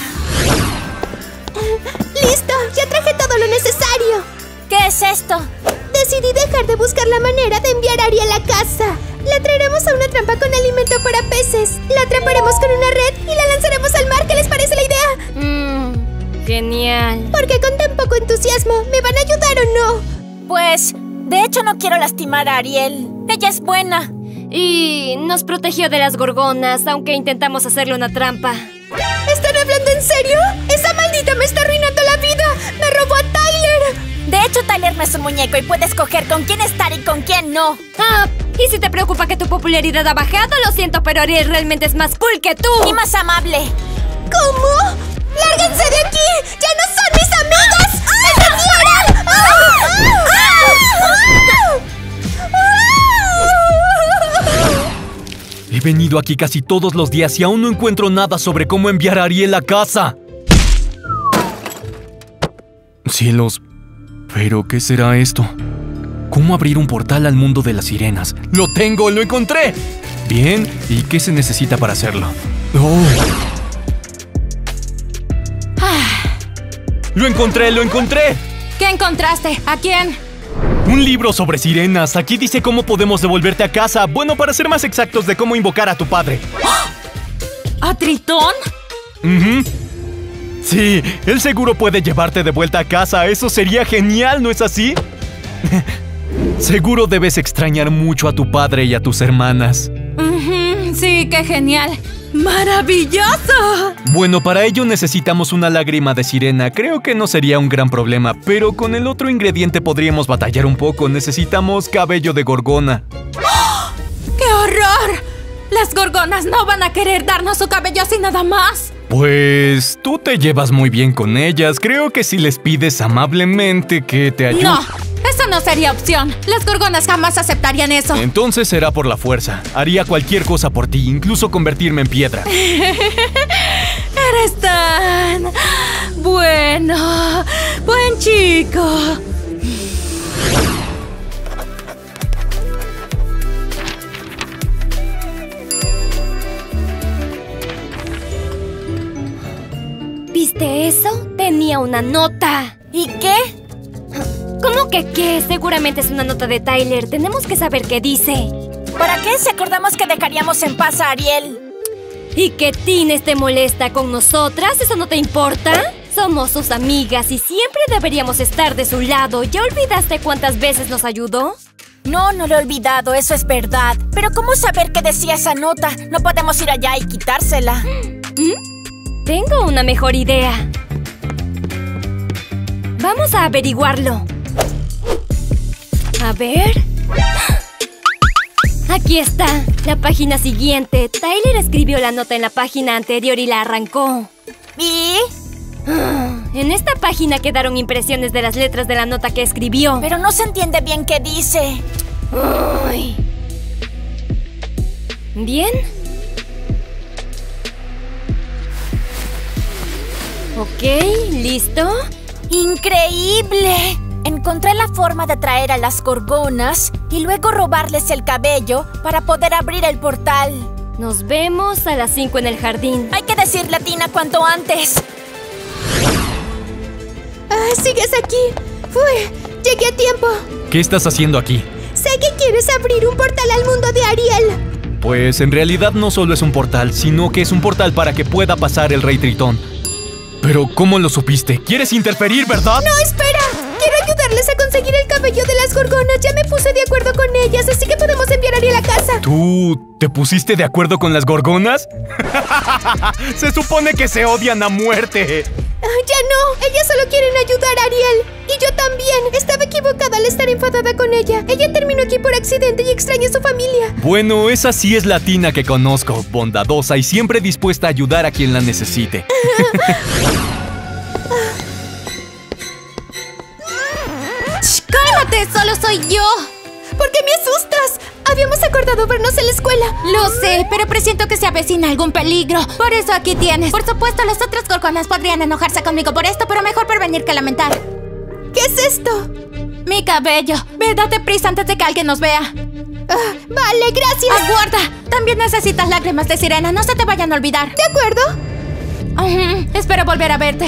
¡Listo! ¡Ya traje todo lo necesario! ¿Qué es esto? Decidí dejar de buscar la manera de enviar a Ariel a casa. La traeremos a una trampa con alimento para peces. La atraparemos con una red y la lanzaremos al mar. ¿Qué les parece la idea? Mmm, genial. ¿Por qué con tan poco entusiasmo? ¿Me van a ayudar o no? Pues, de hecho no quiero lastimar a Ariel. Ella es buena. Y nos protegió de las gorgonas, aunque intentamos hacerle una trampa. ¿Están hablando en serio? ¡Esa maldita me está arruinando la vida! ¡Me robó a Tyler! De hecho, Tyler no es un muñeco y puede escoger con quién estar y con quién no. Ah, y si te preocupa que tu popularidad ha bajado, lo siento, pero Ariel realmente es más cool que tú. Y más amable. ¿Cómo? ¡Lárguense de aquí! ¡Ya no son mis amigos! ¡Me entendieron! ¡Ah! ¡Ah! He venido aquí casi todos los días y aún no encuentro nada sobre cómo enviar a Ariel a casa. Cielos, ¿pero qué será esto? ¿Cómo abrir un portal al mundo de las sirenas? ¡Lo tengo! ¡Lo encontré! Bien, ¿y qué se necesita para hacerlo? ¡Oh! ¡Lo encontré! ¡Lo encontré! ¿Qué encontraste? ¿A quién? Un libro sobre sirenas. Aquí dice cómo podemos devolverte a casa. Bueno, para ser más exactos, de cómo invocar a tu padre. ¿A Tritón? Uh-huh. Sí, él seguro puede llevarte de vuelta a casa. Eso sería genial, ¿no es así? Seguro debes extrañar mucho a tu padre y a tus hermanas. Uh-huh. Sí, qué genial. ¡Maravilloso! Bueno, para ello necesitamos una lágrima de sirena. Creo que no sería un gran problema, pero con el otro ingrediente podríamos batallar un poco. Necesitamos cabello de gorgona. ¡Oh! ¡Qué horror! Las gorgonas no van a querer darnos su cabello así nada más. Pues tú te llevas muy bien con ellas. Creo que si les pides amablemente que te ayuden... No, eso no sería opción. Las gorgonas jamás aceptarían eso. Entonces será por la fuerza. Haría cualquier cosa por ti, incluso convertirme en piedra. Eres tan... bueno... buen chico. ¿Viste eso? Tenía una nota. ¿Y qué? ¿Cómo que qué? Seguramente es una nota de Tyler. Tenemos que saber qué dice. ¿Para qué? Si acordamos que dejaríamos en paz a Ariel. ¿Y que Tina esté molesta con nosotras? ¿Eso no te importa? Somos sus amigas y siempre deberíamos estar de su lado. ¿Ya olvidaste cuántas veces nos ayudó? No, no lo he olvidado, eso es verdad. Pero ¿cómo saber qué decía esa nota? No podemos ir allá y quitársela. ¿Mm? Tengo una mejor idea. Vamos a averiguarlo. A ver... Aquí está, la página siguiente. Tyler escribió la nota en la página anterior y la arrancó. ¿Y? En esta página quedaron impresiones de las letras de la nota que escribió. Pero no se entiende bien qué dice. Ay. ¿Bien? Ok, ¿listo? ¡Increíble! Encontré la forma de traer a las gorgonas y luego robarles el cabello para poder abrir el portal. Nos vemos a las cinco en el jardín. Hay que decirle a Tina cuanto antes. Ah, ¿sigues aquí? Fue, llegué a tiempo. ¿Qué estás haciendo aquí? Sé que quieres abrir un portal al mundo de Ariel. Pues en realidad no solo es un portal, sino que es un portal para que pueda pasar el Rey Tritón. Pero ¿cómo lo supiste? ¿Quieres interferir, verdad? ¡No, espera! Quiero ayudarles a conseguir el cabello de las gorgonas. Ya me puse de acuerdo con ellas, así que podemos enviar a Ariel a casa. ¿Tú te pusiste de acuerdo con las gorgonas? Se supone que se odian a muerte. Ah, ya no, ellas solo quieren ayudar a Ariel. Y yo también. Estaba equivocada al estar enfadada con ella. Ella terminó aquí por accidente y extraña a su familia. Bueno, esa sí es la Tina que conozco. Bondadosa y siempre dispuesta a ayudar a quien la necesite. Shh, ¡cálmate! ¡Solo soy yo! ¿Por qué me asustas? Habíamos acordado vernos en la escuela. Lo sé, pero presiento que se avecina algún peligro. Por eso aquí tienes. Por supuesto, las otras gorgonas podrían enojarse conmigo por esto, pero mejor prevenir que lamentar. ¿Qué es esto? Mi cabello. Ve, date prisa antes de que alguien nos vea. Uh, vale, gracias. ¡Aguarda! También necesitas lágrimas de sirena. No se te vayan a olvidar. ¿De acuerdo? Uh-huh. Espero volver a verte.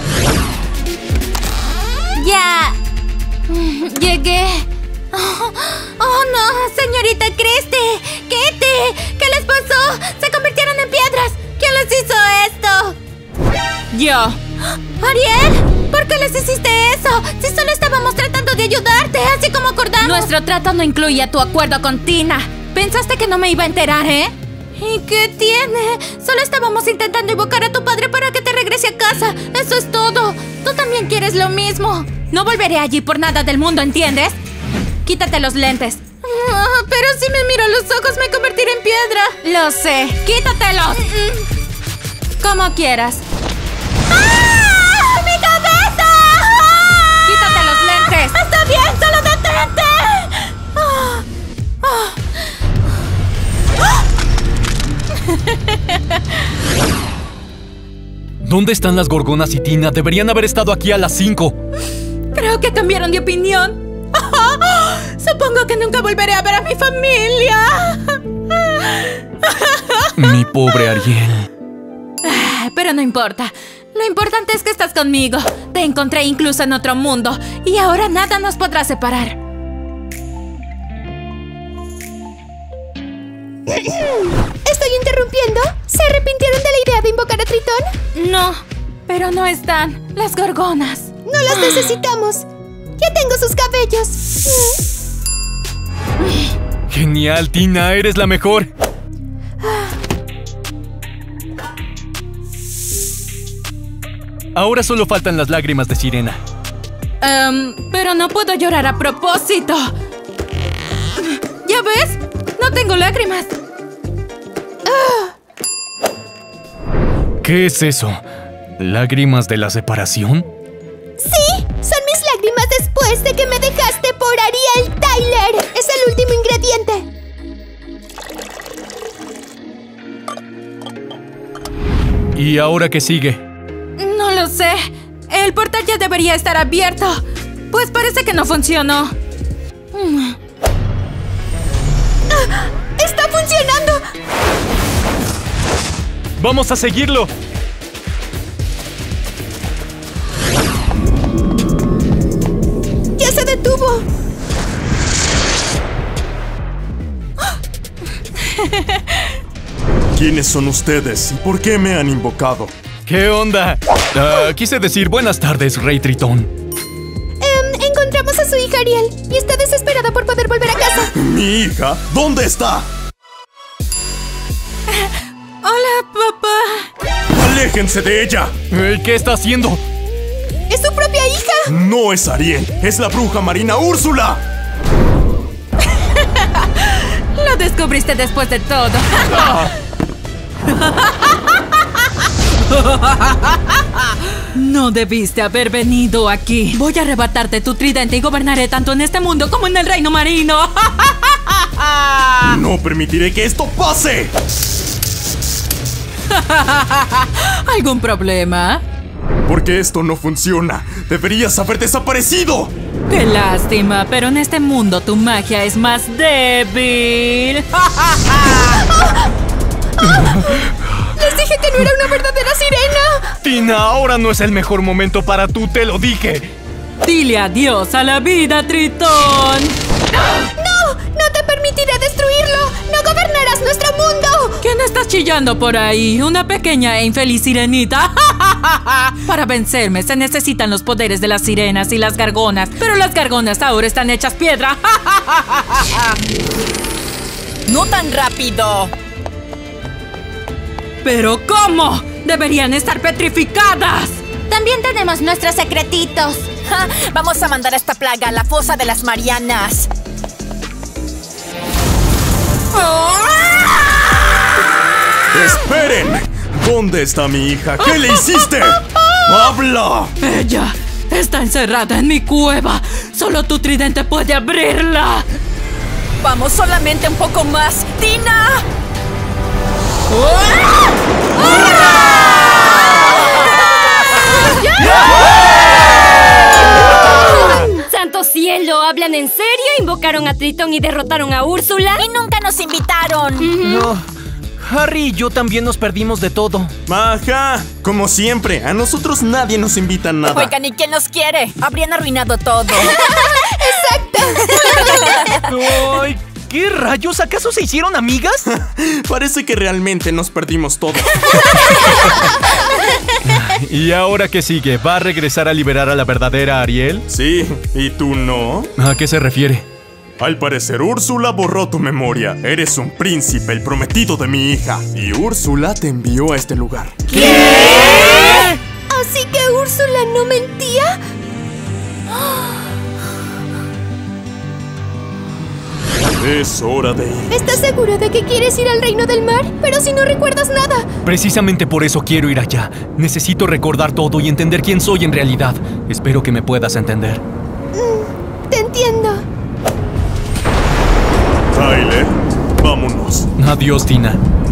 ¡Ya! Llegué. Oh, oh no, señorita Christie. Kitty, ¿qué les pasó? Se convirtieron en piedras. ¿Quién les hizo esto? Yo. Ariel, ¿por qué les hiciste eso? Si solo estábamos tratando de ayudarte, así como acordamos. Nuestro trato no incluía tu acuerdo con Tina. ¿Pensaste que no me iba a enterar, eh? ¿Y qué tiene? Solo estábamos intentando invocar a tu padre para que te regrese a casa. Eso es todo. Tú también quieres lo mismo. No volveré allí por nada del mundo, ¿entiendes? Quítate los lentes. Oh, pero si me miro a los ojos me convertiré en piedra. Lo sé. ¡Quítatelos! Como quieras. ¡Ah! ¡Mi cabeza! ¡Quítate los lentes! ¡Está bien! ¡Solo detente! Oh. Oh. ¿Dónde están las gorgonas y Tina? Deberían haber estado aquí a las cinco. Creo que cambiaron de opinión. Supongo que nunca volveré a ver a mi familia. Mi pobre Ariel. Pero no importa. Lo importante es que estás conmigo. Te encontré incluso en otro mundo. Y ahora nada nos podrá separar. ¿Estoy interrumpiendo? ¿Se arrepintieron de la idea de invocar a Tritón? No, pero no están las gorgonas. No las necesitamos. Ya tengo sus cabellos. Genial, Tina, eres la mejor. Ahora solo faltan las lágrimas de sirena. Um, pero no puedo llorar a propósito. ¿Ya ves? No tengo lágrimas. ¿Qué es eso? ¿Lágrimas de la separación? Sí, son mis lágrimas después de que me dejaste por ¿Y ahora qué sigue? No lo sé. El portal ya debería estar abierto. Pues parece que no funcionó. Mm. ¡Ah! ¡Está funcionando! ¡Vamos a seguirlo! ¡Ya se detuvo! ¿Quiénes son ustedes y por qué me han invocado? ¿Qué onda? Uh, quise decir buenas tardes, Rey Tritón. Um, encontramos a su hija Ariel y está desesperada por poder volver a casa. ¿Mi hija? ¿Dónde está? Hola, papá. ¡Aléjense de ella! Eh, ¿Qué está haciendo? ¡Es su propia hija! No es Ariel, es la bruja marina Úrsula. Lo descubriste después de todo. No debiste haber venido aquí. Voy a arrebatarte tu tridente y gobernaré tanto en este mundo como en el reino marino. No permitiré que esto pase. ¿Algún problema? Porque esto no funciona. Deberías haber desaparecido. Qué lástima, pero en este mundo tu magia es más débil. ¡Les dije que no era una verdadera sirena! Tina, ahora no es el mejor momento para tú, te lo dije. Dile adiós a la vida, Tritón. ¡No! ¡No te permitiré destruirlo! ¡No gobernarás nuestro mundo! ¿Quién está chillando por ahí? ¿Una pequeña e infeliz sirenita? Para vencerme se necesitan los poderes de las sirenas y las gargonas. Pero las gargonas ahora están hechas piedra. ¡No tan rápido! ¿Pero cómo? ¡Deberían estar petrificadas! También tenemos nuestros secretitos. Ja, vamos a mandar a esta plaga a la fosa de las Marianas. ¡Esperen! ¿Dónde está mi hija? ¿Qué le hiciste? ¡Habla! Ella está encerrada en mi cueva. Solo tu tridente puede abrirla. Vamos, solamente un poco más. ¡Tina! ¡Santo cielo! ¿Hablan en serio? ¿Invocaron a Tritón y derrotaron a Úrsula? Y nunca nos invitaron. No. Harry y yo también nos perdimos de todo. Ajá, como siempre, a nosotros nadie nos invita a nada. Oigan, ¿y quién nos quiere? Habrían arruinado todo. ¡Ay! ¿Qué rayos? ¿Acaso se hicieron amigas? Parece que realmente nos perdimos todo. ¿Y ahora qué sigue? ¿Va a regresar a liberar a la verdadera Ariel? Sí, ¿y tú no? ¿A qué se refiere? Al parecer Úrsula borró tu memoria. Eres un príncipe, el prometido de mi hija. Y Úrsula te envió a este lugar. ¿Qué? ¿Así que Úrsula no mentía? Es hora de ir. ¿Estás seguro de que quieres ir al reino del mar? Pero si no recuerdas nada. Precisamente por eso quiero ir allá. Necesito recordar todo y entender quién soy en realidad. Espero que me puedas entender. Mm, te entiendo. Tyler, vámonos. Adiós, Tina.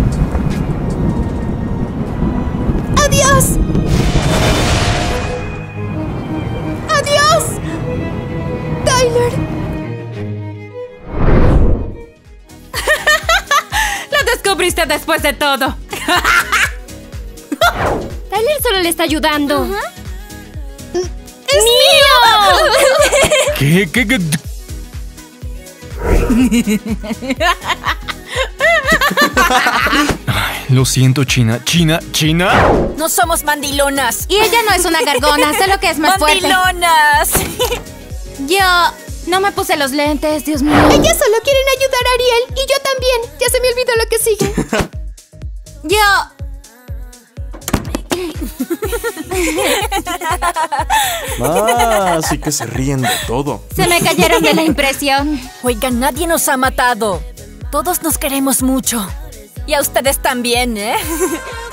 ¡Adiós! ¡Adiós! Tyler. Lo descubriste después de todo. Tyler solo le está ayudando. Uh-huh. ¡Es mío! ¿Qué? ¿Qué? ¿Qué? Ay, lo siento, China. ¿China? ¿China? No somos mandilonas. Y ella no es una gargona, sé lo que es más fuerte. ¡Mandilonas! Yo no me puse los lentes, Dios mío. Ellas solo quieren ayudar a Ariel y yo también. Ya se me olvidó lo que sigue. Yo... Ah, sí que se ríen de todo. Se me cayeron de la impresión. Oigan, nadie nos ha matado. Todos nos queremos mucho. Y a ustedes también, ¿eh?